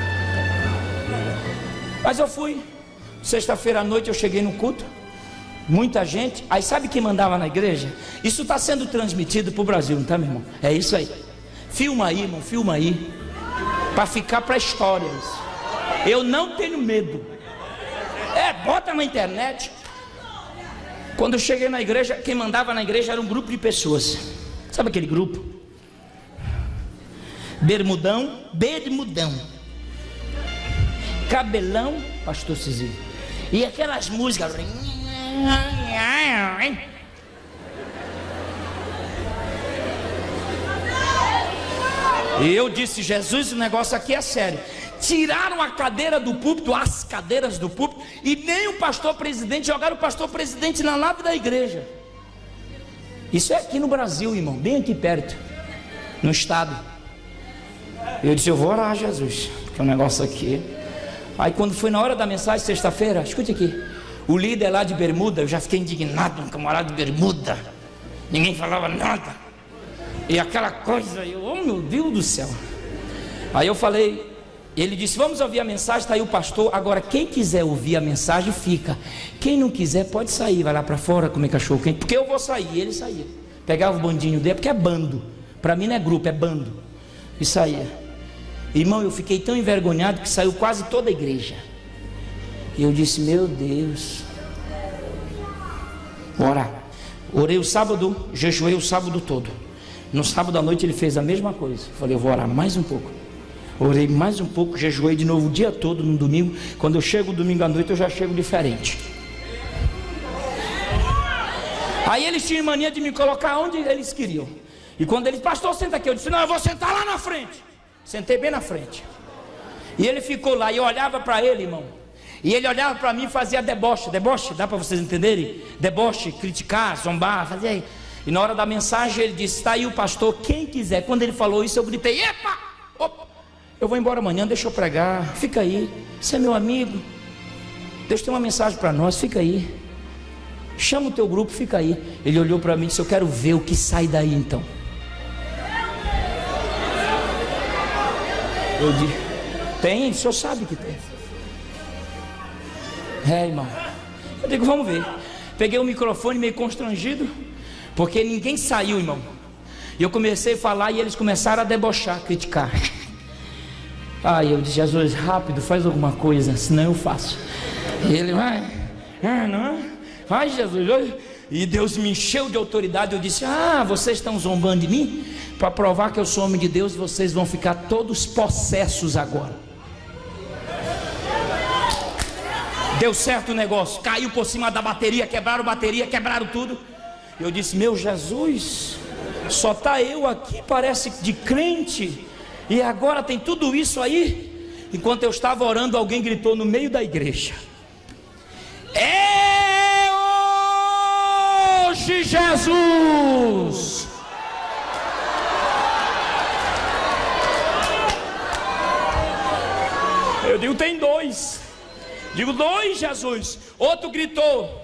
A: Mas eu fui. Sexta-feira à noite eu cheguei no culto, muita gente. Aí sabe quem mandava na igreja? Isso está sendo transmitido para o Brasil, não está, meu irmão? É isso aí. Filma aí, irmão, filma aí, para ficar para a história isso. Eu não tenho medo. Bota na internet. Quando eu cheguei na igreja, quem mandava na igreja era um grupo de pessoas. Sabe aquele grupo? Bermudão, cabelão, pastor Cizinho. E aquelas músicas. E eu disse, Jesus, o negócio aqui é sério. Tiraram a cadeira do púlpito, as cadeiras do púlpito, e nem o pastor presidente, jogaram o pastor presidente na nave da igreja. Isso é aqui no Brasil, irmão, bem aqui perto, no estado. Eu disse, eu vou orar, Jesus, porque o negócio aqui. Aí quando foi na hora da mensagem, sexta-feira, escute aqui, o líder lá de bermuda, eu já fiquei indignado, um camarada de bermuda, ninguém falava nada, e aquela coisa, eu, oh meu Deus do céu. Aí eu falei, ele disse, vamos ouvir a mensagem, está aí o pastor. Agora quem quiser ouvir a mensagem fica, quem não quiser pode sair, vai lá para fora comer cachorro quente, porque eu vou sair. E ele saía, pegava o bandinho dele, porque é bando, para mim não é grupo, é bando, e saía. Irmão, eu fiquei tão envergonhado que saiu quase toda a igreja. E eu disse, meu Deus, orar. Orei o sábado, jejuei o sábado todo. No sábado à noite ele fez a mesma coisa. Falei, eu vou orar mais um pouco. Orei mais um pouco, jejuei de novo o dia todo no domingo. Quando eu chego domingo à noite eu já chego diferente. Aí eles tinham mania de me colocar onde eles queriam. E quando eles, pastor, senta aqui, eu disse, não, eu vou sentar lá na frente. Sentei bem na frente. E ele ficou lá, e eu olhava para ele, irmão. E ele olhava para mim e fazia deboche. Deboche, dá para vocês entenderem? Deboche, criticar, zombar, fazia. E na hora da mensagem ele disse: está aí o pastor, quem quiser. Quando ele falou isso, eu gritei: epa, opa, eu vou embora amanhã, deixa eu pregar, fica aí, você é meu amigo, Deus tem uma mensagem para nós, fica aí, chama o teu grupo, fica aí. Ele olhou para mim e disse: eu quero ver o que sai daí então. Eu disse: tem, o senhor sabe que tem. Irmão, eu digo: vamos ver. Peguei o microfone meio constrangido, porque ninguém saiu, irmão. E eu comecei a falar e eles começaram a debochar, criticar. Aí eu disse: Jesus, rápido, faz alguma coisa, senão eu faço. E ele: vai Jesus. E Deus me encheu de autoridade. Eu disse: vocês estão zombando de mim? Para provar que eu sou homem de Deus, vocês vão ficar todos possessos agora. Deu certo o negócio, caiu por cima da bateria, quebraram tudo. Eu disse: meu Jesus, só está eu aqui, parece de crente, e agora tem tudo isso aí. Enquanto eu estava orando, alguém gritou no meio da igreja: é hoje, Jesus! Eu digo: tem dois. Digo: dois, Jesus. Outro gritou: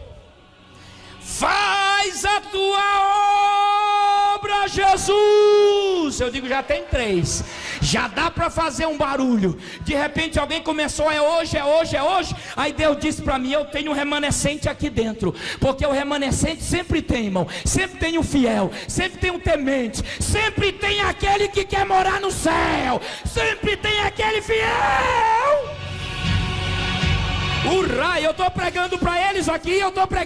A: faz a tua obra, Jesus. Eu digo: já tem três, já dá para fazer um barulho. De repente alguém começou: é hoje. Aí Deus disse para mim: eu tenho um remanescente aqui dentro, porque o remanescente sempre tem, irmão, sempre tem um fiel, sempre tem um temente, sempre tem aquele que quer morar no céu, sempre tem aquele fiel. Urra, eu estou pregando para eles aqui,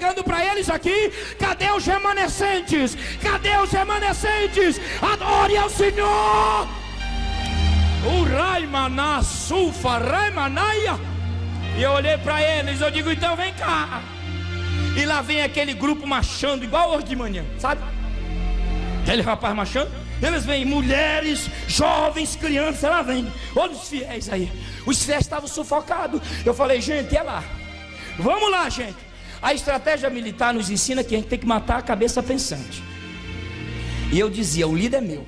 A: Cadê os remanescentes? Adore ao Senhor. Urra, maná, sufa, remanaia. E eu olhei para eles, eu digo: então vem cá. E lá vem aquele grupo marchando, igual hoje de manhã, sabe? Aquele rapaz marchando. Eles vêm, mulheres, jovens, crianças, lá vem. Olha os fiéis aí. Os fiéis estavam sufocados. Eu falei: gente, é lá. Vamos lá, gente. A estratégia militar nos ensina que a gente tem que matar a cabeça pensante. E eu dizia: o líder é meu.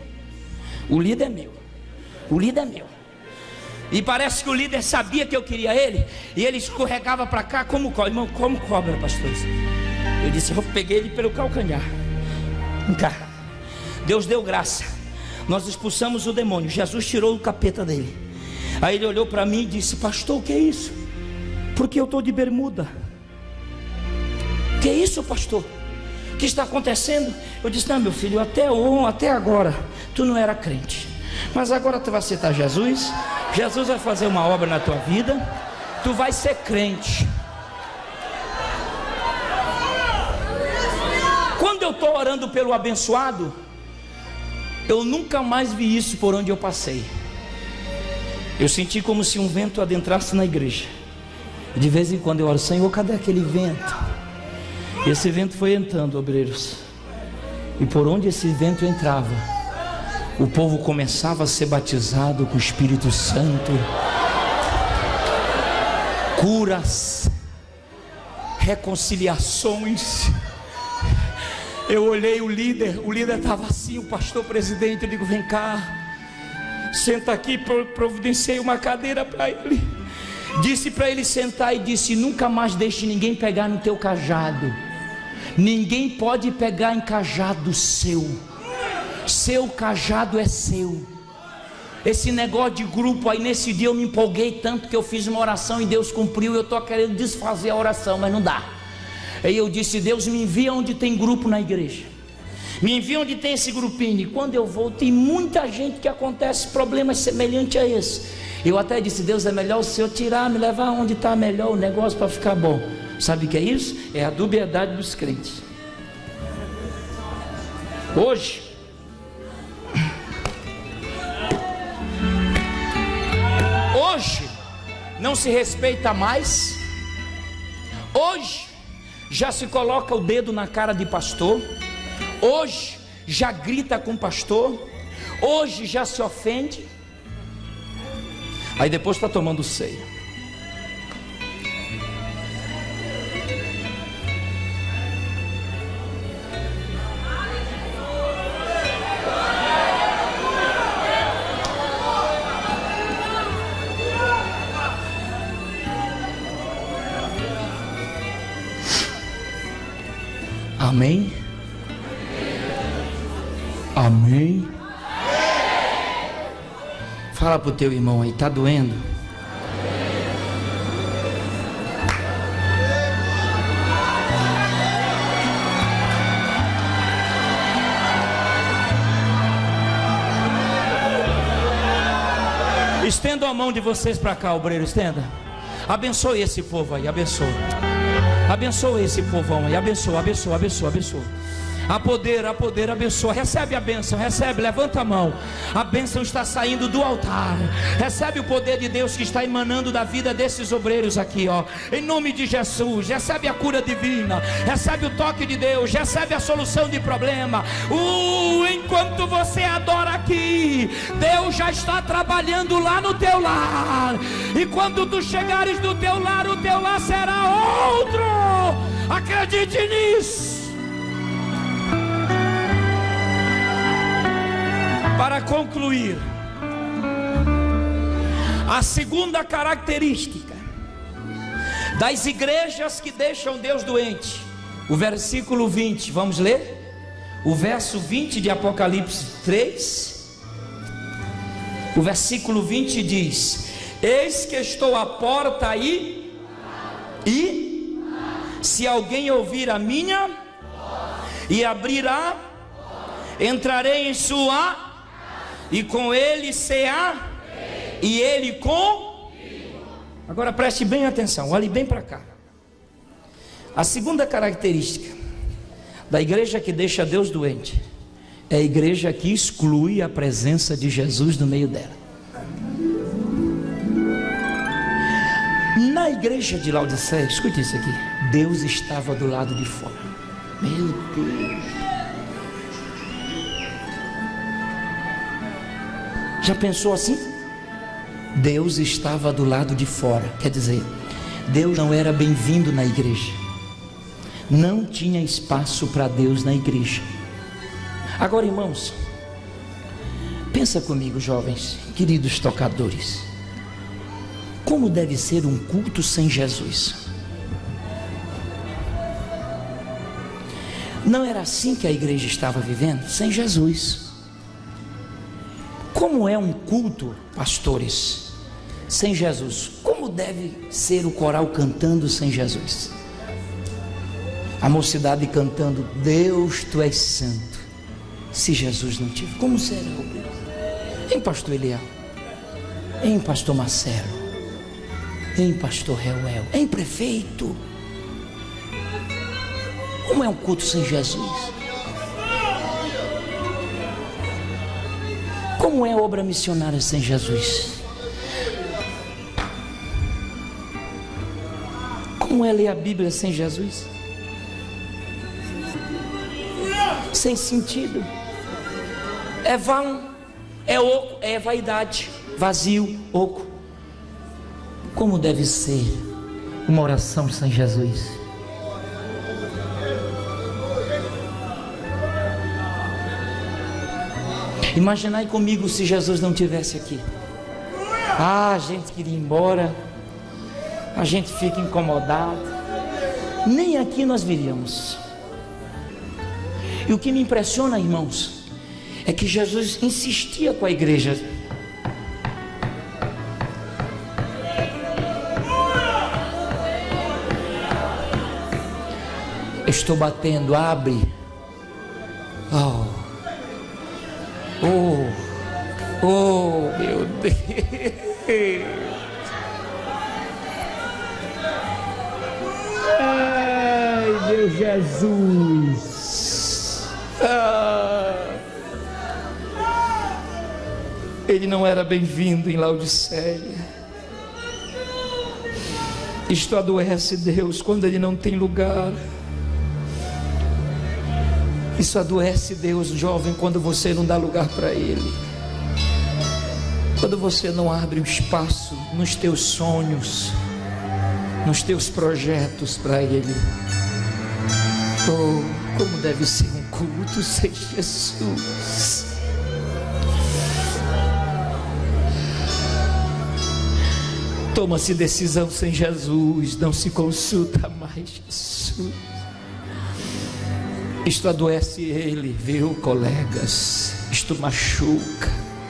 A: E parece que o líder sabia que eu queria ele. E ele escorregava para cá como cobra. Irmão, como cobra, pastor. Eu disse: eu peguei ele pelo calcanhar. Vem cá. Deus deu graça, nós expulsamos o demônio, Jesus tirou o capeta dele. Aí ele olhou para mim e disse: pastor, o que é isso? Porque eu estou de bermuda. Que é isso, pastor? O que está acontecendo? Eu disse: não, meu filho, até agora tu não era crente, mas agora tu vai aceitar Jesus. Jesus vai fazer uma obra na tua vida, tu vai ser crente. Quando eu estou orando pelo abençoado, eu nunca mais vi isso por onde eu passei. Eu senti como se um vento adentrasse na igreja. De vez em quando eu oro: Senhor, cadê aquele vento? E esse vento foi entrando, obreiros. E por onde esse vento entrava, o povo começava a ser batizado com o Espírito Santo. Curas, reconciliações. Eu olhei o líder estava assim, o pastor presidente. Eu digo: vem cá, senta aqui. Providenciei uma cadeira para ele, disse para ele sentar e disse: nunca mais deixe ninguém pegar no teu cajado. Ninguém pode pegar em cajado seu cajado é seu. Esse negócio de grupo aí, nesse dia eu me empolguei tanto que eu fiz uma oração e Deus cumpriu. Eu estou querendo desfazer a oração, mas não dá. Aí eu disse: Deus, me envia onde tem grupo na igreja, me envia onde tem esse grupinho. E quando eu vou, tem muita gente que acontece problemas semelhantes a esse. Eu até disse: Deus, é melhor o Senhor tirar, me levar onde está melhor o negócio para ficar bom. Sabe o que é isso? É a dubiedade dos crentes. Hoje não se respeita mais. Hoje já se coloca o dedo na cara de pastor. Hoje já grita com pastor. Hoje já se ofende. Aí depois está tomando ceia. Amém? Amém? Fala para o teu irmão aí, está doendo? Estenda a mão de vocês para cá, obreiro, estenda. Abençoe esse povo aí, abençoe. Abençoe esse povão aí, abençoa, abençoa, abençoa, abençoa. A poder, abençoa. Recebe a bênção, recebe, levanta a mão. A bênção está saindo do altar. Recebe o poder de Deus que está emanando da vida desses obreiros aqui, ó. Em nome de Jesus, recebe a cura divina, recebe o toque de Deus, recebe a solução de problema. Enquanto você adora aqui, Deus já está trabalhando lá no teu lar. E quando tu chegares no teu lar, o teu lar será outro. Acredite nisso. Para concluir, a segunda característica das igrejas que deixam Deus doente, o versículo 20, vamos ler? O verso 20 de Apocalipse 3, o versículo 20 diz: eis que estou à porta aí, e se alguém ouvir a minha e abrirá, entrarei em sua e com ele cear, e ele com. Agora preste bem atenção, olhe bem para cá. A segunda característica da igreja que deixa Deus doente é a igreja que exclui a presença de Jesus no meio dela. Na igreja de Laodiceia, escute isso aqui, Deus estava do lado de fora. Meu Deus. Já pensou assim? Deus estava do lado de fora. Quer dizer, Deus não era bem-vindo na igreja. Não tinha espaço para Deus na igreja. Agora, irmãos, pensa comigo, jovens, queridos tocadores. Como deve ser um culto sem Jesus? Não era assim que a igreja estava vivendo? Sem Jesus. Como é um culto, pastores, sem Jesus? Como deve ser o coral cantando sem Jesus? A mocidade cantando, Deus, Tu és santo, se Jesus não tiver. Como será, obreiro? Em pastor Eliel, em pastor Marcelo, em pastor Reuel, em prefeito. Como é um culto sem Jesus? Como é a obra missionária sem Jesus? Como é ler a Bíblia sem Jesus? Sem sentido. É vão, é oco, é vaidade, vazio, oco. Como deve ser uma oração sem Jesus? Imaginai comigo se Jesus não estivesse aqui. A gente queria ir embora, a gente fica incomodado, nem aqui nós viríamos. E o que me impressiona, irmãos, é que Jesus insistia com a igreja. Estou batendo, abre. Oh, meu Deus. Ai, meu Jesus. Ele não era bem-vindo em Laodiceia. Isto adoece Deus quando Ele não tem lugar. Isso adoece Deus, jovem, quando você não dá lugar para Ele. Quando você não abre um espaço nos teus sonhos, nos teus projetos para Ele. Oh, como deve ser um culto sem Jesus. Toma-se decisão sem Jesus, não se consulta mais Jesus. Isto adoece ele, viu, colegas? Isto machuca.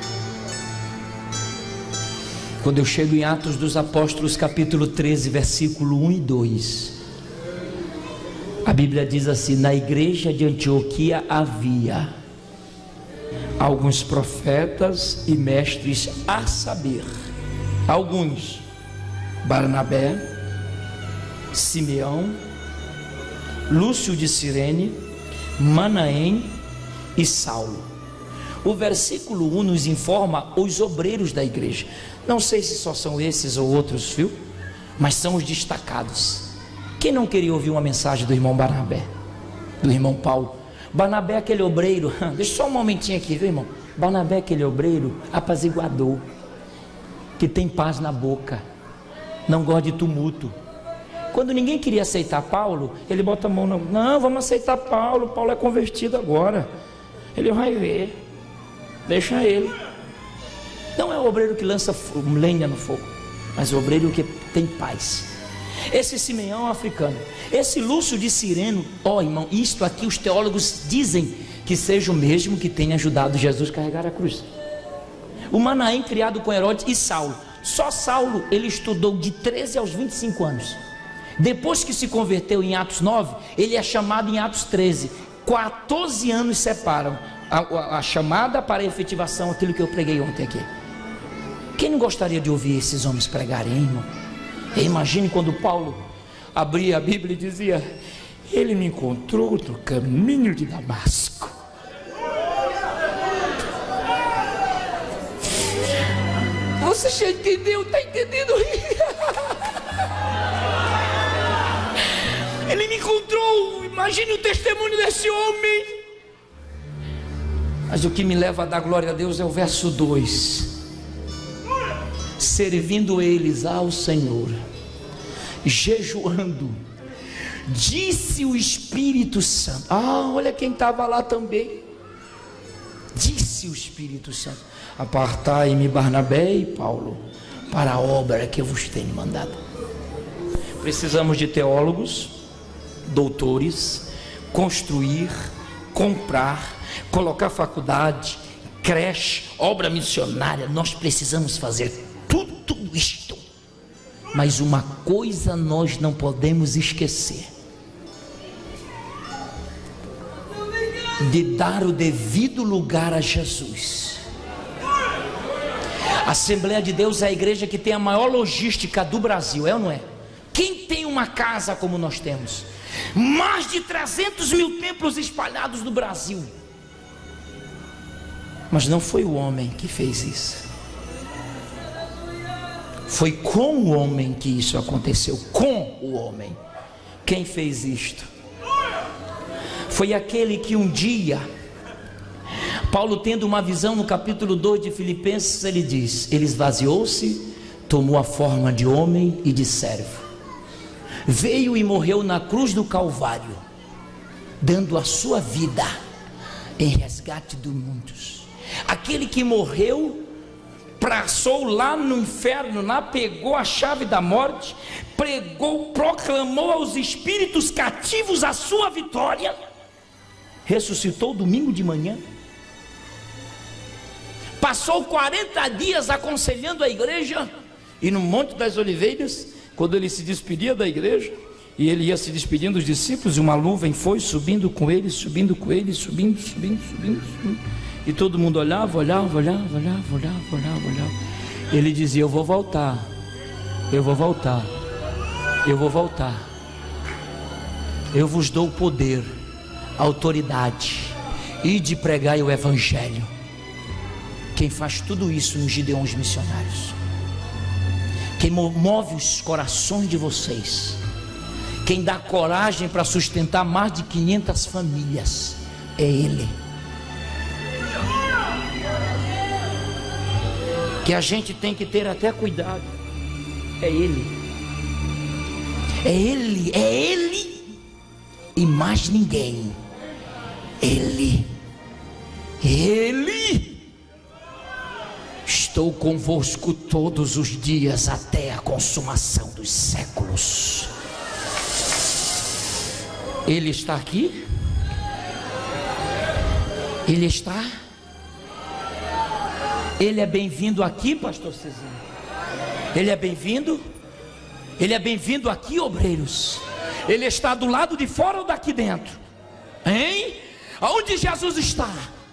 A: Quando eu chego em Atos dos Apóstolos, capítulo 13, versículo 1 e 2, a Bíblia diz assim: na igreja de Antioquia havia alguns profetas e mestres, a saber, alguns: Barnabé, Simeão, Lúcio de Cirene, Manaém e Saulo. O versículo 1 nos informa os obreiros da igreja. Não sei se só são esses ou outros, viu? Mas são os destacados. Quem não queria ouvir uma mensagem do irmão Barnabé, do irmão Paulo? Barnabé é aquele obreiro, deixa só um momentinho aqui, viu, irmão? Barnabé é aquele obreiro apaziguador, que tem paz na boca, não gosta de tumulto. Quando ninguém queria aceitar Paulo, ele bota a mão na... Não, vamos aceitar Paulo, Paulo é convertido agora, ele vai ver, deixa ele. Não é o obreiro que lança lenha no fogo, mas o obreiro que tem paz. Esse Simeão africano, esse Lúcio de Cirene, irmão, isto aqui os teólogos dizem que seja o mesmo que tenha ajudado Jesus a carregar a cruz. O Manaém, criado com Herodes, e Saulo. Só Saulo ele estudou de 13 aos 25 anos. Depois que se converteu em Atos 9, ele é chamado em Atos 13. 14 anos separam a chamada para a efetivação, aquilo que eu preguei ontem aqui. Quem não gostaria de ouvir esses homens pregarem, irmão? Imagine quando Paulo abria a Bíblia e dizia: ele me encontrou no caminho de Damasco. Você já entendeu? Está entendendo? Ele me encontrou. Imagine o testemunho desse homem. Mas o que me leva a dar glória a Deus é o verso 2: servindo eles ao Senhor, jejuando, disse o Espírito Santo. Olha quem estava lá também. Disse o Espírito Santo: apartai-me Barnabé e Paulo para a obra que eu vos tenho mandado. Precisamos de teólogos, doutores, construir, comprar, colocar faculdade, creche, obra missionária. Nós precisamos fazer tudo isto, mas uma coisa nós não podemos esquecer: de dar o devido lugar a Jesus. A Assembleia de Deus é a igreja que tem a maior logística do Brasil, é ou não é? Quem tem uma casa como nós temos? Mais de 300 mil templos espalhados no Brasil. Mas não foi o homem que fez isso. Foi com o homem que isso aconteceu. Com o homem. Quem fez isto? Foi aquele que um dia, Paulo tendo uma visão no capítulo 2 de Filipenses, ele diz: ele esvaziou-se, tomou a forma de homem e de servo, veio e morreu na cruz do Calvário, dando a sua vida em resgate dos muitos. Aquele que morreu, passou lá no inferno, lá pegou a chave da morte, pregou, proclamou aos espíritos cativos a sua vitória, ressuscitou domingo de manhã, passou 40 dias aconselhando a igreja, e no Monte das Oliveiras, quando ele se despedia da igreja, e ele ia se despedindo dos discípulos, e uma nuvem foi subindo com ele, subindo, subindo. E todo mundo olhava. Ele dizia: eu vou voltar. Eu vos dou o poder, a autoridade, e de pregar o evangelho. Quem faz tudo isso nos Gideões missionários, quem move os corações de vocês, quem dá coragem para sustentar mais de 500 famílias, é Ele. Que a gente tem que ter até cuidado. É Ele. É Ele. É Ele e mais ninguém. Ele. Estou convosco todos os dias até a consumação dos séculos. Ele está aqui. Ele está? Ele é bem-vindo aqui, pastor Cezinho? Ele é bem-vindo? Ele é bem-vindo aqui, obreiros? Ele está do lado de fora ou daqui dentro? Hein? Aonde Jesus está?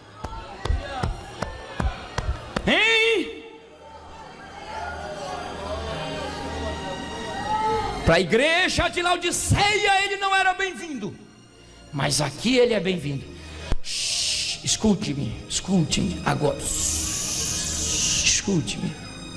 A: Hein? Para a igreja de Laodiceia ele não era bem-vindo, mas aqui ele é bem-vindo. Escute-me agora. Escute-me.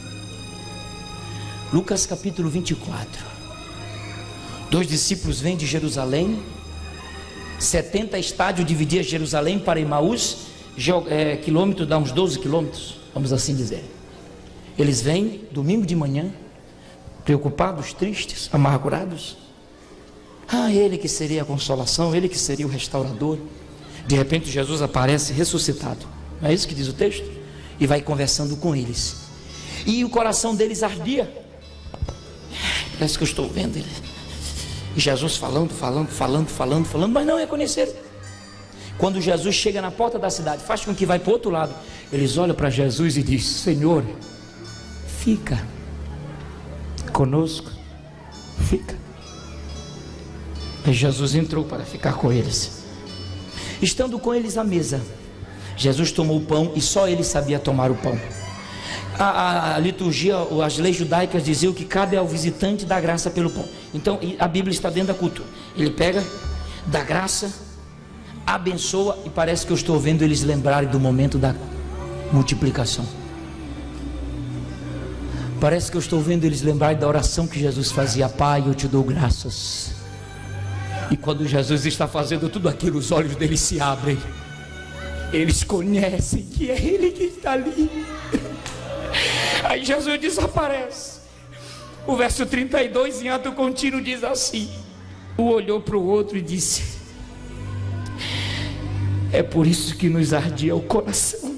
A: Lucas capítulo 24. 2 discípulos vêm de Jerusalém. 70 estádios dividiam Jerusalém para Emaús. Quilômetro dá uns 12 quilômetros, vamos assim dizer. Eles vêm domingo de manhã, preocupados, tristes, amargurados. Ele que seria a consolação, ele que seria o restaurador. De repente Jesus aparece ressuscitado, não é isso que diz o texto? E vai conversando com eles, e o coração deles ardia. Parece que eu estou vendo ele. E Jesus falando, mas não reconheceram. Quando Jesus chega na porta da cidade, faz com que vai para o outro lado, eles olham para Jesus e dizem: Senhor, fica conosco, fica. E Jesus entrou para ficar com eles. Estando com eles à mesa, Jesus tomou o pão, e só ele sabia tomar o pão. A liturgia, as leis judaicas diziam que cabe ao visitante dar graça pelo pão. Então a Bíblia está dentro da cultura. Ele pega, dá graça, abençoa, e parece que eu estou vendo eles lembrarem do momento da multiplicação. Parece que eu estou vendo eles lembrarem da oração que Jesus fazia: Pai, eu te dou graças. E quando Jesus está fazendo tudo aquilo, os olhos deles se abrem. Eles conhecem que é Ele que está ali. Aí Jesus desaparece. O verso 32 em ato contínuo diz assim: um olhou para o outro e disse: é por isso que nos ardia o coração.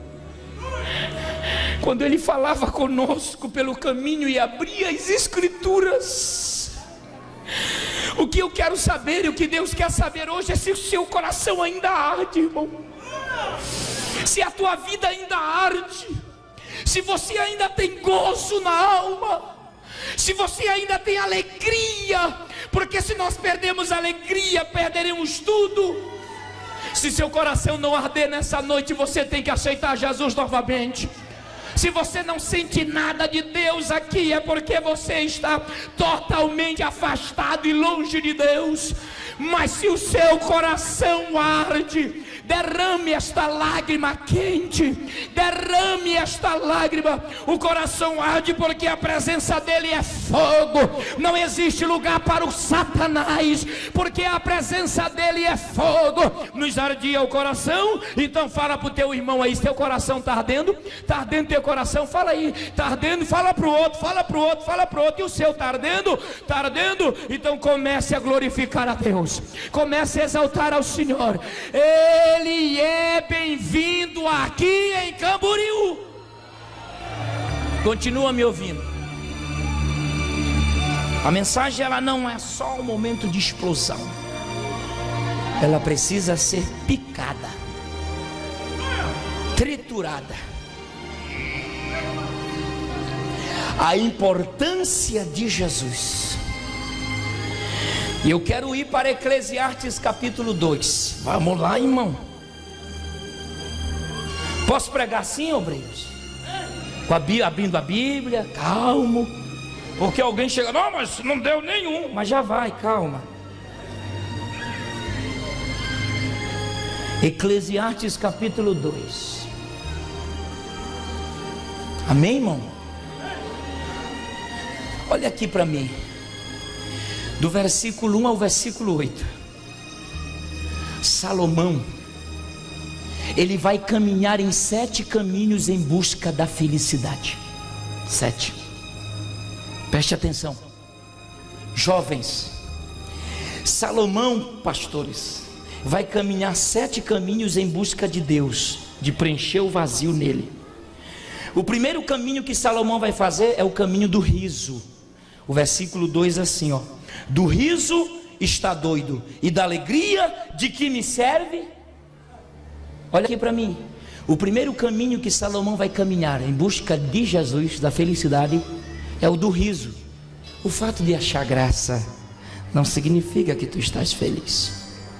A: Quando Ele falava conosco pelo caminho e abria as Escrituras. O que eu quero saber, e o que Deus quer saber hoje, é se o seu coração ainda arde, irmão. Se a tua vida ainda arde, se você ainda tem gozo na alma, se você ainda tem alegria, porque se nós perdemos a alegria, perderemos tudo. Se seu coração não arder nessa noite, você tem que aceitar Jesus novamente. Se você não sente nada de Deus aqui, é porque você está totalmente afastado e longe de Deus. Mas se o seu coração arde, derrame esta lágrima quente, derrame esta lágrima. O coração arde porque a presença dele é fogo. Não existe lugar para o Satanás, porque a presença dele é fogo. Nos ardia o coração. Então fala para o teu irmão aí: teu coração está ardendo? Está ardendo teu coração? Fala aí, está ardendo? Fala para o outro, fala para o outro, fala para o outro. E o seu está ardendo? Está ardendo? Então comece a glorificar a Deus, comece a exaltar ao Senhor. Ele é bem-vindo aqui em Camboriú. Continua me ouvindo. A mensagem, ela não é só um momento de explosão, ela precisa ser picada, triturada. A importância de Jesus. E eu quero ir para Eclesiastes capítulo 2. Vamos lá, irmão. Posso pregar assim, obreiros? Abrindo a Bíblia, calmo. Porque alguém chega: não, mas não deu nenhum. Mas já vai, calma. Eclesiastes capítulo 2. Amém, irmão? Olha aqui para mim. Do versículo 1 ao versículo 8. Salomão, ele vai caminhar em 7 caminhos em busca da felicidade. 7. Preste atenção, jovens. Salomão, pastores, vai caminhar 7 caminhos em busca de Deus, de preencher o vazio nele. O primeiro caminho que Salomão vai fazer é o caminho do riso. O versículo 2 assim, ó: do riso está doido, e da alegria de que me serve. Olha aqui para mim. O primeiro caminho que Salomão vai caminhar em busca de Jesus, da felicidade, é o do riso. O fato de achar graça não significa que tu estás feliz.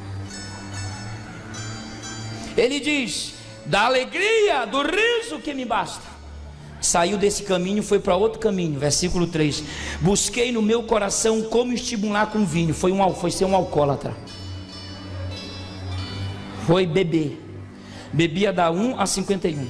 A: Ele diz: da alegria, do riso que me basta. Saiu desse caminho, foi para outro caminho. Versículo 3: busquei no meu coração como estimular com vinho. Foi ser um alcoólatra. Foi beber. Bebia da 1 a 51.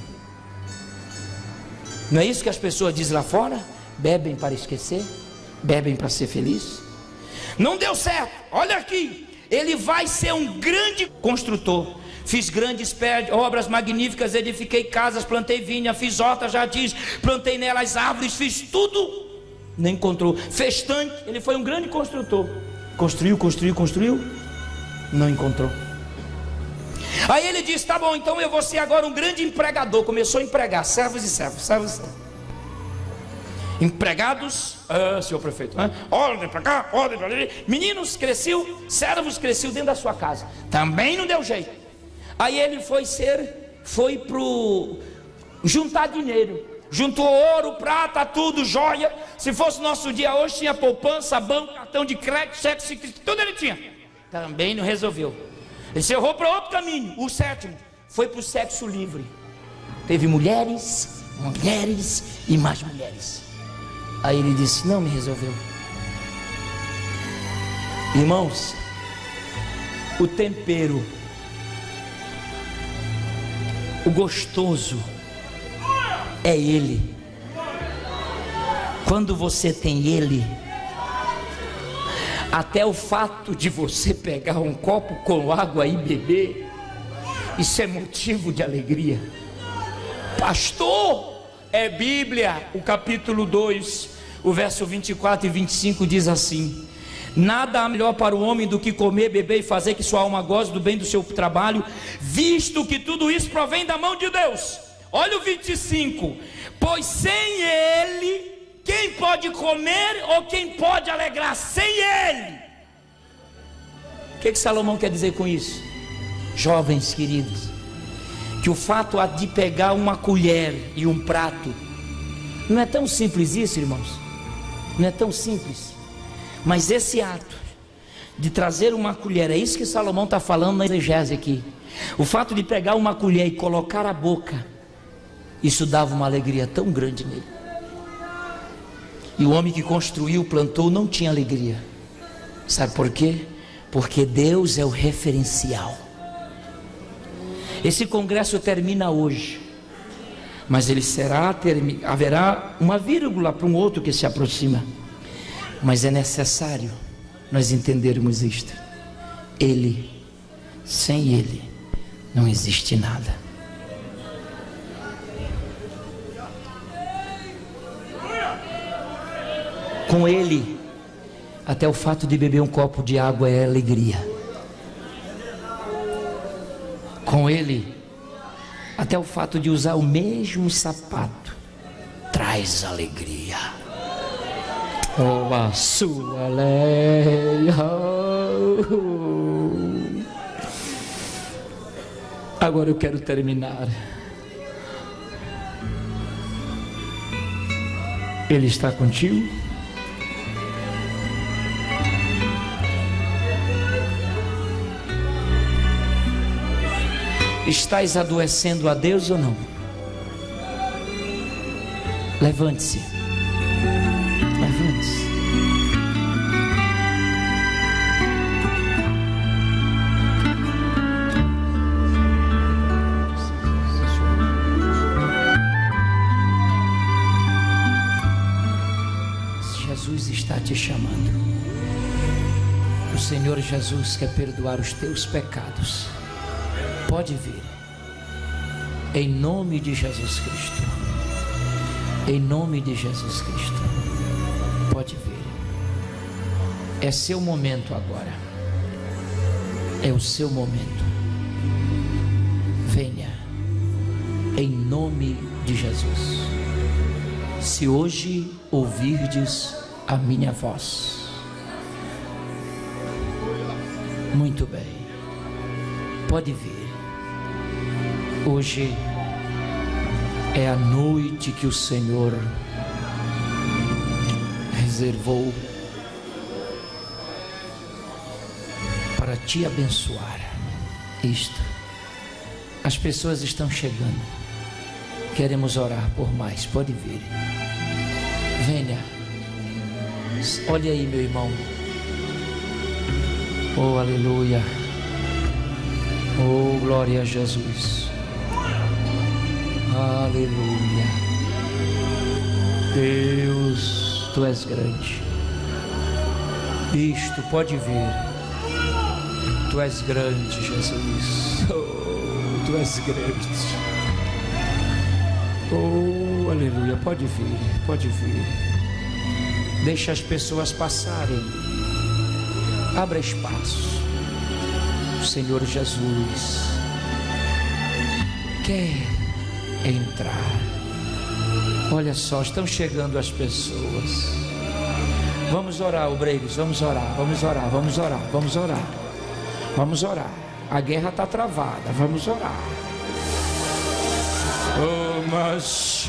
A: Não é isso que as pessoas dizem lá fora? Bebem para esquecer, bebem para ser feliz. Não deu certo. Olha aqui, ele vai ser um grande construtor. Fiz grandes obras magníficas, edifiquei casas, plantei vinha, fiz hortas, jardins, plantei nelas árvores, fiz tudo. Não encontrou. Fez tanque, ele foi um grande construtor. Construiu, não encontrou. Aí ele disse: tá bom, então eu vou ser agora um grande empregador. Começou a empregar servos e servos. Empregados, senhor prefeito, ordem para cá, ordem para ali. Meninos, cresceu, servos, cresceu dentro da sua casa. Também não deu jeito. Aí ele foi pro juntar dinheiro. Juntou ouro, prata, tudo, joia. Se fosse nosso dia hoje, tinha poupança, banco, cartão de crédito, sexo, tudo ele tinha. Também não resolveu. Ele se errou para outro caminho. O sétimo foi para o sexo livre. Teve mulheres e mais mulheres. Aí ele disse: não me resolveu. Irmãos, o tempero, o gostoso é Ele. Quando você tem Ele, até o fato de você pegar um copo com água e beber, isso é motivo de alegria. Pastor, é Bíblia. O capítulo 2, o verso 24 e 25 diz assim: nada há melhor para o homem do que comer, beber e fazer que sua alma goze do bem do seu trabalho, visto que tudo isso provém da mão de Deus. Olha o 25: pois sem Ele, quem pode comer ou quem pode alegrar? Sem Ele. O que Salomão quer dizer com isso? Jovens queridos, que o fato de pegar uma colher e um prato, não é tão simples isso, irmãos. Não é tão simples. Mas esse ato de trazer uma colher, é isso que Salomão está falando na exegese aqui. O fato de pegar uma colher e colocar a boca, isso dava uma alegria tão grande nele. E o homem que construiu, plantou, não tinha alegria. Sabe por quê? Porque Deus é o referencial. Esse congresso termina hoje, mas ele haverá uma vírgula para um outro que se aproxima. Mas é necessário nós entendermos isto: Ele, sem Ele, não existe nada. Com Ele, até o fato de beber um copo de água é alegria. Com Ele, até o fato de usar o mesmo sapato traz alegria. Oh, a sua lei. Agora eu quero terminar. Ele está contigo? Estás adoecendo a Deus ou não? Levante-se. Levante-se. Jesus está te chamando. O Senhor Jesus quer perdoar os teus pecados. Pode vir, em nome de Jesus Cristo. Em nome de Jesus Cristo. Pode vir. É seu momento agora. É o seu momento. Venha, em nome de Jesus. Se hoje ouvirdes a minha voz. Muito bem. Pode vir. Hoje é a noite que o Senhor reservou para te abençoar. As pessoas estão chegando. Queremos orar por mais. Pode vir. Venha. Olha aí, meu irmão. Oh, aleluia. Oh, glória a Jesus. Aleluia. Deus, tu és grande. Pode vir. Tu és grande, Jesus. Oh, tu és grande. Oh, aleluia. Pode vir. Deixa as pessoas passarem. Abra espaço. O Senhor Jesus quer entrar. Olha só, estão chegando as pessoas. Vamos orar, obreiros. Vamos orar. A guerra está travada. Vamos orar. Oh, mas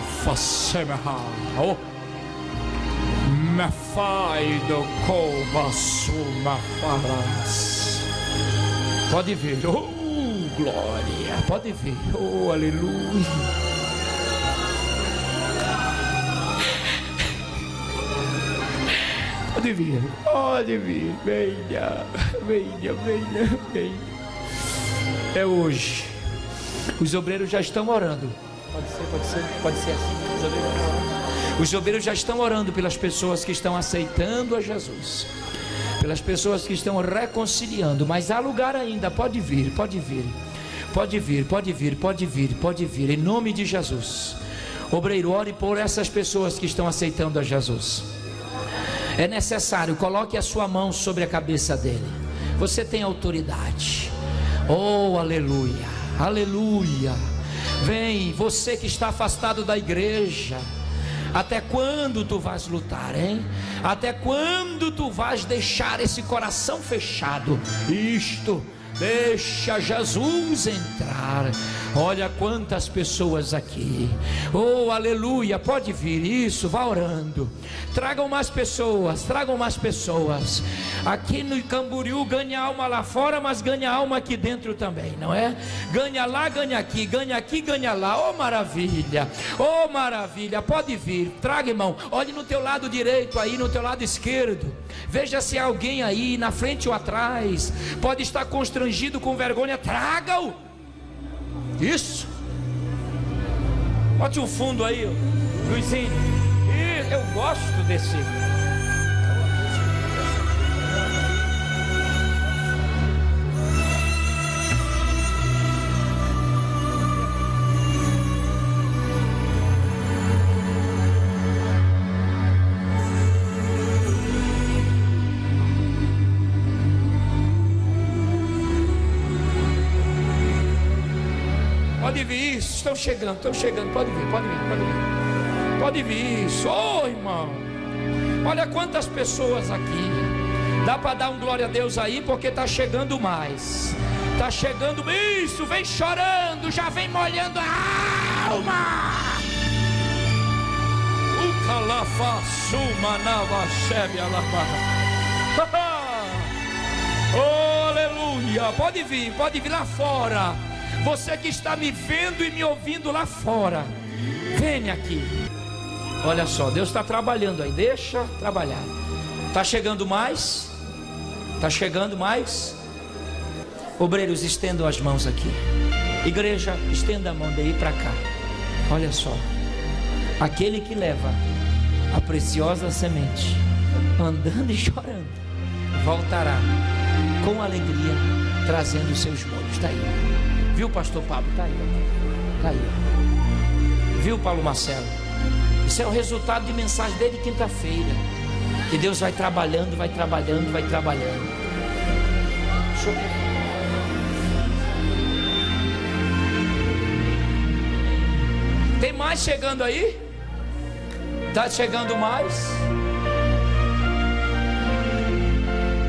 A: me fai do coba faras. Pode vir. Oh, glória. Pode vir. Oh, aleluia. Pode vir. Venha. É hoje. Os obreiros já estão orando. Pode ser assim. Os obreiros já estão orando pelas pessoas que estão aceitando a Jesus, pelas pessoas que estão reconciliando. Mas há lugar ainda. Pode vir. Em nome de Jesus. Obreiro, ore por essas pessoas que estão aceitando a Jesus. É necessário, coloque a sua mão sobre a cabeça dele. Você tem autoridade. Oh, aleluia. Vem, você que está afastado da igreja. Até quando tu vais lutar, hein? Até quando tu vais deixar esse coração fechado? Deixa Jesus entrar. Olha quantas pessoas aqui. Oh, aleluia. Pode vir. Isso, vá orando. Tragam mais pessoas. Aqui no Camboriú ganha alma lá fora, mas ganha alma aqui dentro também, não é? Ganha lá, ganha aqui, ganha lá. Oh, maravilha. Pode vir. Traga, irmão. Olhe no teu lado direito aí, no teu lado esquerdo. Veja se há alguém aí na frente ou atrás. Pode estar constrangido, com vergonha. Traga-o. Isso. Bote um fundo aí, Luizinho. Eu gosto desse. Pode vir, isso, estão chegando, pode vir, isso, oh, irmão, olha quantas pessoas aqui. Dá para dar um glória a Deus aí, porque está chegando mais, isso, vem chorando, já vem molhando a alma. O calafa suma nava chebe alaba. Oh, aleluia. Pode vir lá fora. Você que está me vendo e me ouvindo lá fora, venha aqui. Olha só, Deus está trabalhando aí. Deixa trabalhar. Está chegando mais. Obreiros, estendam as mãos aqui. Igreja, estenda a mão daí para cá. Olha só, aquele que leva a preciosa semente, andando e chorando, voltará com alegria, trazendo os seus molhos. Está aí. Viu, pastor Pablo? Está aí. Viu, Paulo Marcelo? Isso é o resultado de mensagem desde quinta-feira. Que Deus vai trabalhando. Deixa eu ver. Tem mais chegando aí? Está chegando mais?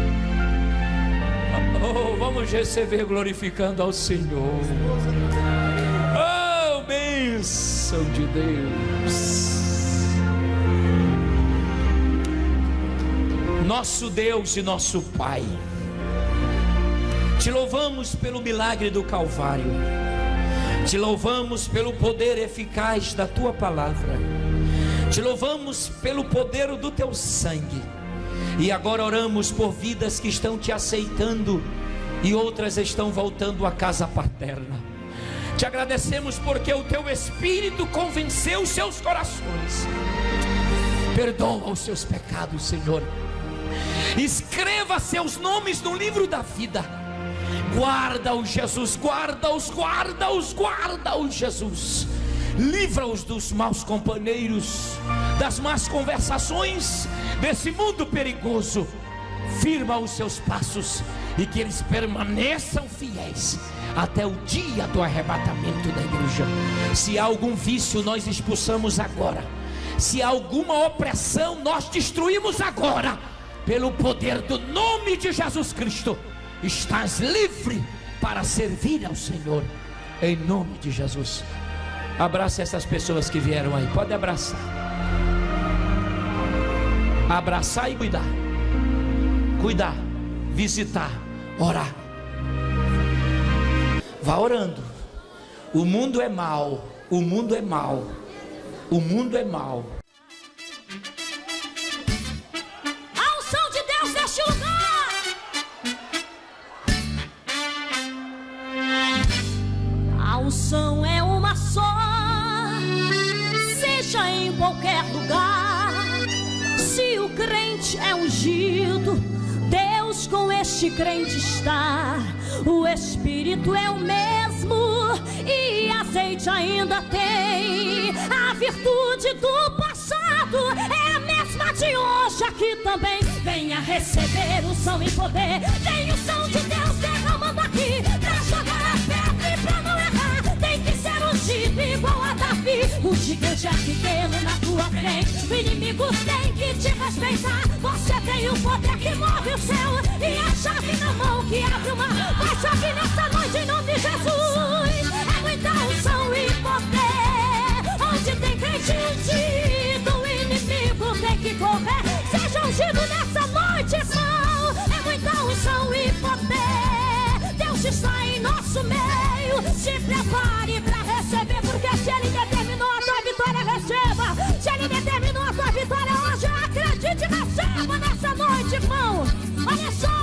A: Oh, vamos receber glorificando ao Senhor. bênção de Deus. Nosso Deus e nosso Pai, te louvamos pelo milagre do Calvário, te louvamos pelo poder eficaz da tua palavra, te louvamos pelo poder do teu sangue, e agora oramos por vidas que estão te aceitando e outras estão voltando à casa paterna. Te agradecemos porque o teu Espírito convenceu os seus corações. Perdoa os seus pecados, Senhor. Escreva seus nomes no livro da vida. Guarda-os, Jesus, guarda-os, guarda-os, guarda-os, Jesus. Livra-os dos maus companheiros, das más conversações, desse mundo perigoso. Firma os seus passos e que eles permaneçam fiéis até o dia do arrebatamento da igreja. Se há algum vício, nós expulsamos agora. Se há alguma opressão, nós destruímos agora. Pelo poder do nome de Jesus Cristo, estás livre para servir ao Senhor, em nome de Jesus. Abraça essas pessoas que vieram aí, pode abraçar. Abraçar e cuidar. Cuidar, visitar, orar. Vá orando. O mundo é mau, o mundo é mau, o mundo é mau.
C: A unção é uma só, seja em qualquer lugar. Se o crente é ungido, Deus com este crente está. O Espírito é o mesmo e azeite ainda tem. A virtude do passado é a mesma de hoje aqui também. Venha receber unção e poder. Tem unção de Deus derramando aqui pra jogar a pedra e pra não errar. Tem que ser ungido igual a Davi. O gigante é pequeno na tua frente. O inimigo tem que te respeitar. Você tem o poder que move o céu e a chave na mão que abre o mar. Vai chover nessa noite em nome de Jesus. É muita unção e poder. Onde tem crente ungido, o inimigo tem que correr. Seja ungido nessa noite, irmão. É muita unção e poder. Deus está em nosso meio. Se prepare para receber, porque se Ele determinou a tua vitória, receba. Se Ele determinou a tua vitória hoje, acredite, receba nessa noite, irmão. Olha só.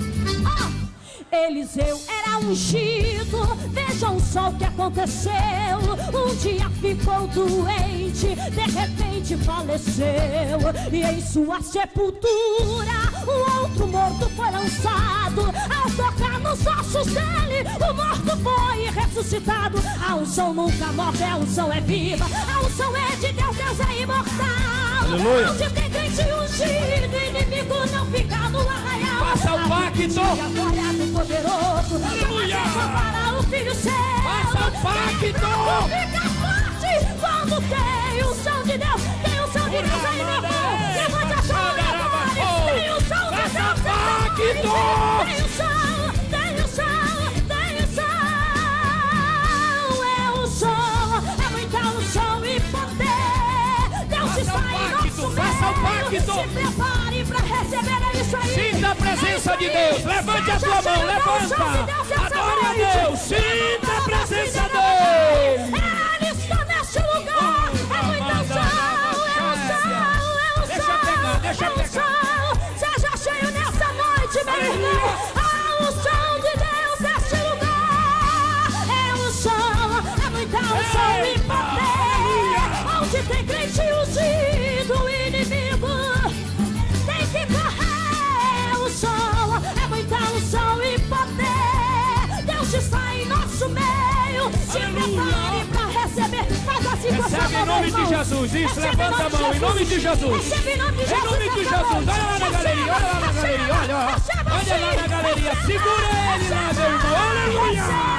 C: Eliseu era ungido, vejam só o que aconteceu. Um dia ficou doente, de repente faleceu. E em sua sepultura, o outro morto foi lançado. Ao tocar nos ossos dele, o morto foi ressuscitado. A unção nunca morre, a unção é viva. A unção é de Deus, Deus é imortal.
A: Aleluia.
C: Onde tem crente ungido, o inimigo não fica no arraial.
A: Passa o pacto.
C: Poderoso,
A: aleluia,
C: para o filho seu.
A: Faça o pacto.
C: Fica forte quando tem o som de Deus. Tem o som de Deus aí, meu irmão. Levante a sua mão. Tem o som de Deus. Tem o som, tem o som, tem o som. É o som, é muita unção e poder. Deus está em nosso meio.
A: Faça o pacto.
C: Se prepare para receber, é isso aí.
A: Sinta a presença de Deus. Levante a tua mão, levanta. Adore a Deus. Sinta a presença dele.
C: Ele está neste lugar. É muita unção, é unção.
A: Deixa pegar.
C: Seja cheio nessa noite, meu irmão. A unção de Deus neste lugar. É unção, é muita unção e poder. Onde tem crente ungido, o inimigo tem que correr. Unção, é muita unção e poder. Deus está em nosso meio. Se prepare para receber. Faz assim com a sua mão,
A: recebe em nome de Jesus. Isso, levanta a mão em nome de Jesus.
C: Recebe em nome de Jesus.
A: Em nome de Jesus. Olha lá na galeria, olha lá na galeria. Olha lá na galeria. Segura ele lá, meu irmão. Aleluia.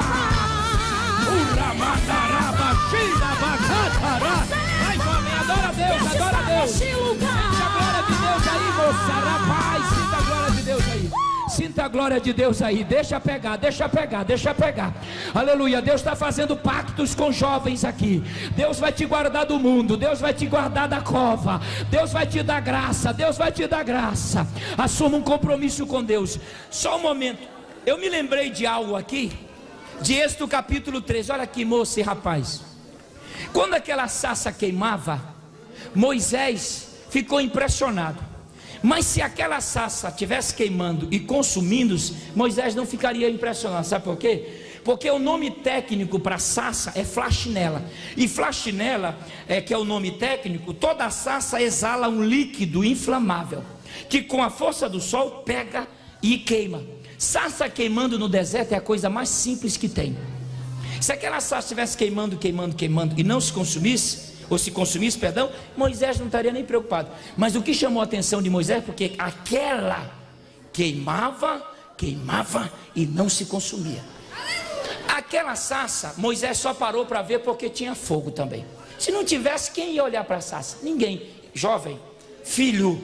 A: Vai, jovem, adora a Deus, adora a Deus. Sinta a glória de Deus aí, moça. Rapaz, sinta a glória de Deus aí. Sinta a a glória de Deus aí. Deixa pegar, deixa pegar, deixa pegar. Aleluia. Deus está fazendo pactos com jovens aqui. Deus vai te guardar do mundo. Deus vai te guardar da cova. Deus vai te dar graça. Deus vai te dar graça. Assuma um compromisso com Deus. Só um momento. Eu me lembrei de algo aqui, de Êxodo capítulo 3. Olha aqui, moça e rapaz. Quando aquela sarça queimava, Moisés ficou impressionado. Mas se aquela sarça estivesse queimando e consumindo, Moisés não ficaria impressionado. Sabe por quê? Porque o nome técnico para sarça é flashinela. E flashinela, que é o nome técnico, toda sarça exala um líquido inflamável, que com a força do sol pega e queima. Sarça queimando no deserto é a coisa mais simples que tem. Se aquela sarça estivesse queimando e não se consumisse, ou se consumisse, perdão, Moisés não estaria nem preocupado. Mas o que chamou a atenção de Moisés, porque aquela queimava e não se consumia. Aquela sarça, Moisés só parou para ver porque tinha fogo também. Se não tivesse, quem ia olhar para a sarça? Ninguém. Jovem, filho,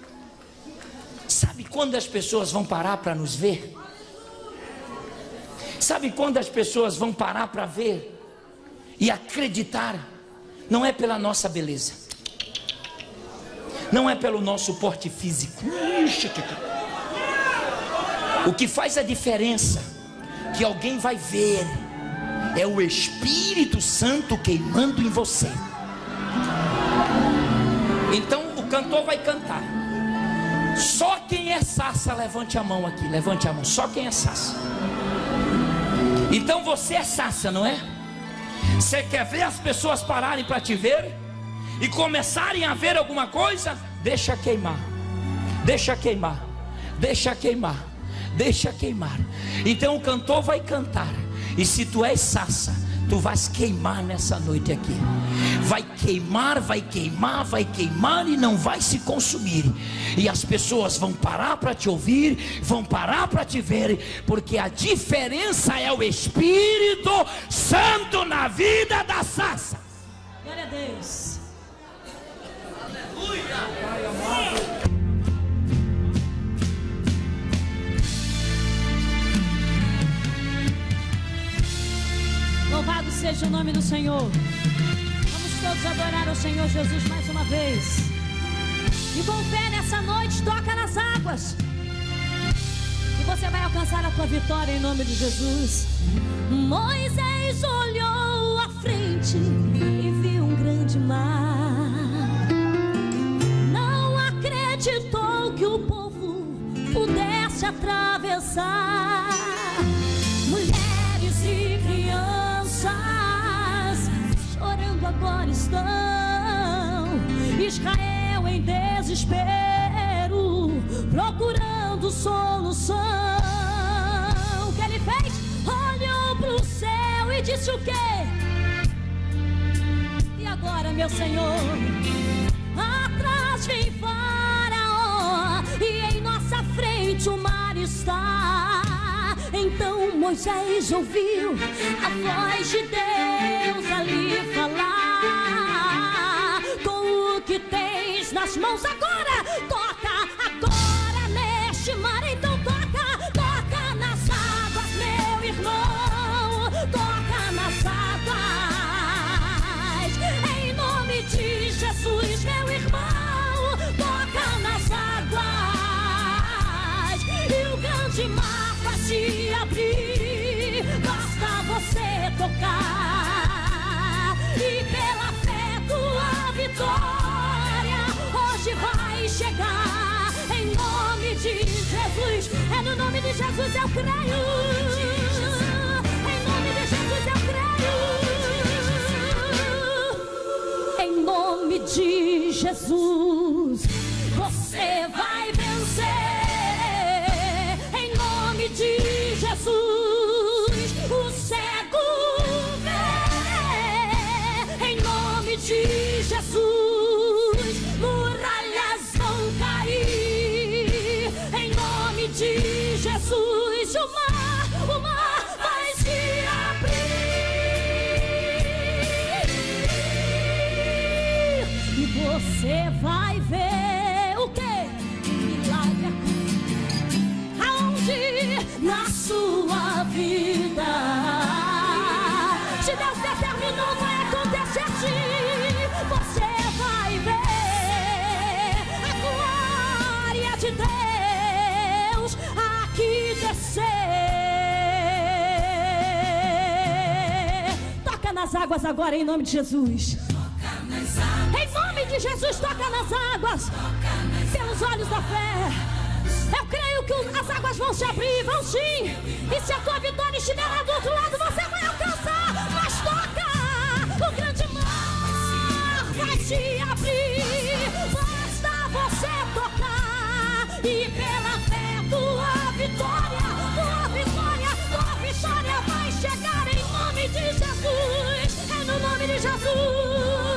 A: sabe quando as pessoas vão parar para nos ver? Sabe quando as pessoas vão parar para ver e acreditar? Não é pela nossa beleza, não é pelo nosso porte físico. O que faz a diferença, que alguém vai ver, é o Espírito Santo queimando em você. Então o cantor vai cantar. Só quem é sarça, levante a mão aqui, levante a mão. Só quem é sarça. Então você é sarça, não é? Você quer ver as pessoas pararem para te ver e começarem a ver alguma coisa? Deixa queimar, deixa queimar, deixa queimar, deixa queimar. Então o cantor vai cantar. E se tu és sarça, tu vais queimar nessa noite aqui. Vai queimar, vai queimar, vai queimar e não vai se consumir. E as pessoas vão parar para te ouvir, vão parar para te ver, porque a diferença é o Espírito Santo na vida da sarça.
C: Glória a Deus. Louvado seja o nome do Senhor. Vamos todos adorar ao Senhor Jesus mais uma vez. E com fé nessa noite, toca nas águas. E você vai alcançar a tua vitória em nome de Jesus. Moisés olhou à frente e viu um grande mar. Não acreditou que o povo pudesse atravessar. Mulheres e crianças chorando agora estão. Israel em desespero, procurando solução. O que ele fez? Olhou pro céu e disse o quê? E agora, meu Senhor? Atrás vem Faraó e em nossa frente o mar está. Então Moisés ouviu a voz de Deus ali falar. Com o que tens nas mãos agora, toca agora neste mar. Então toca, toca nas águas, meu irmão. Toca nas águas, em nome de Jesus, meu irmão. Toca nas águas e o grande mar vai se abrir. Basta você tocar e pela fé tua vitória hoje vai chegar. Em nome de Jesus, é no nome de Jesus eu creio. Em nome de Jesus eu creio. Em nome de Jesus você vai vencer. Em nome de Jesus o cego vê. Em nome de Jesus muralhas vão cair. Em nome de Jesus o mar vai se abrir. E você vai ver nas águas agora, em nome de Jesus. Em nome de Jesus, toca nas águas. Pelos olhos da fé. Eu creio que as águas vão se abrir, vão sim. E se a tua vitória estiver lá do outro lado, você vai alcançar. Mas toca, o grande mar vai se abrir. Basta você tocar. E pela fé, tua vitória vai chegar em nome de Jesus. É no nome de Jesus.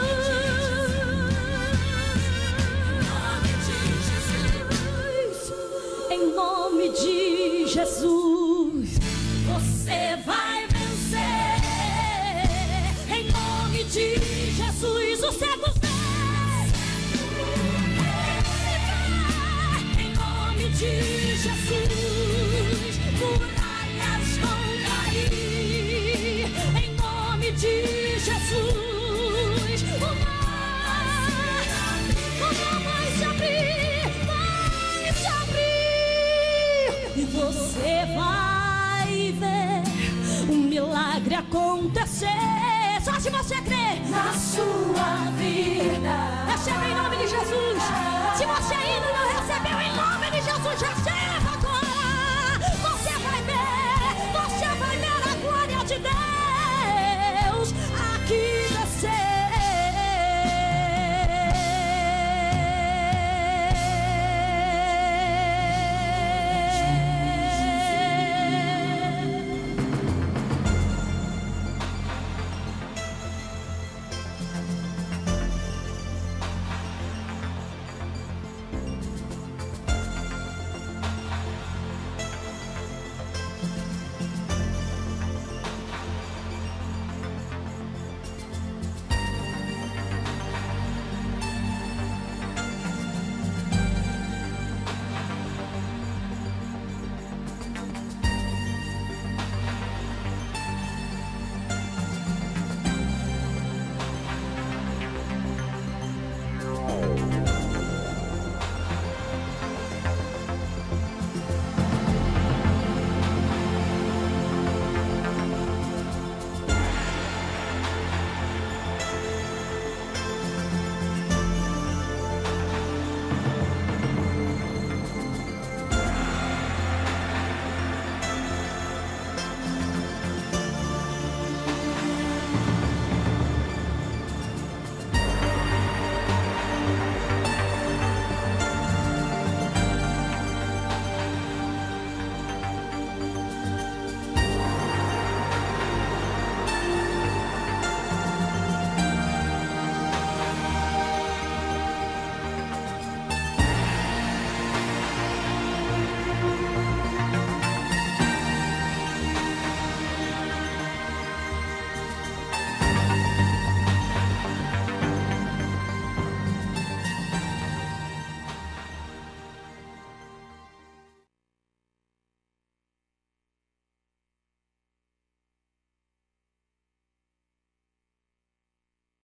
C: Em nome de Jesus, você vai vencer. Em nome de Jesus, os cegos vêm. Em nome de Jesus, muralhas vão cair. Em nome de Jesus, o mar vai se abrir, vai se abrir. E você vai ver um milagre acontecer. Só se você crer na sua vida. Receba em nome de Jesus.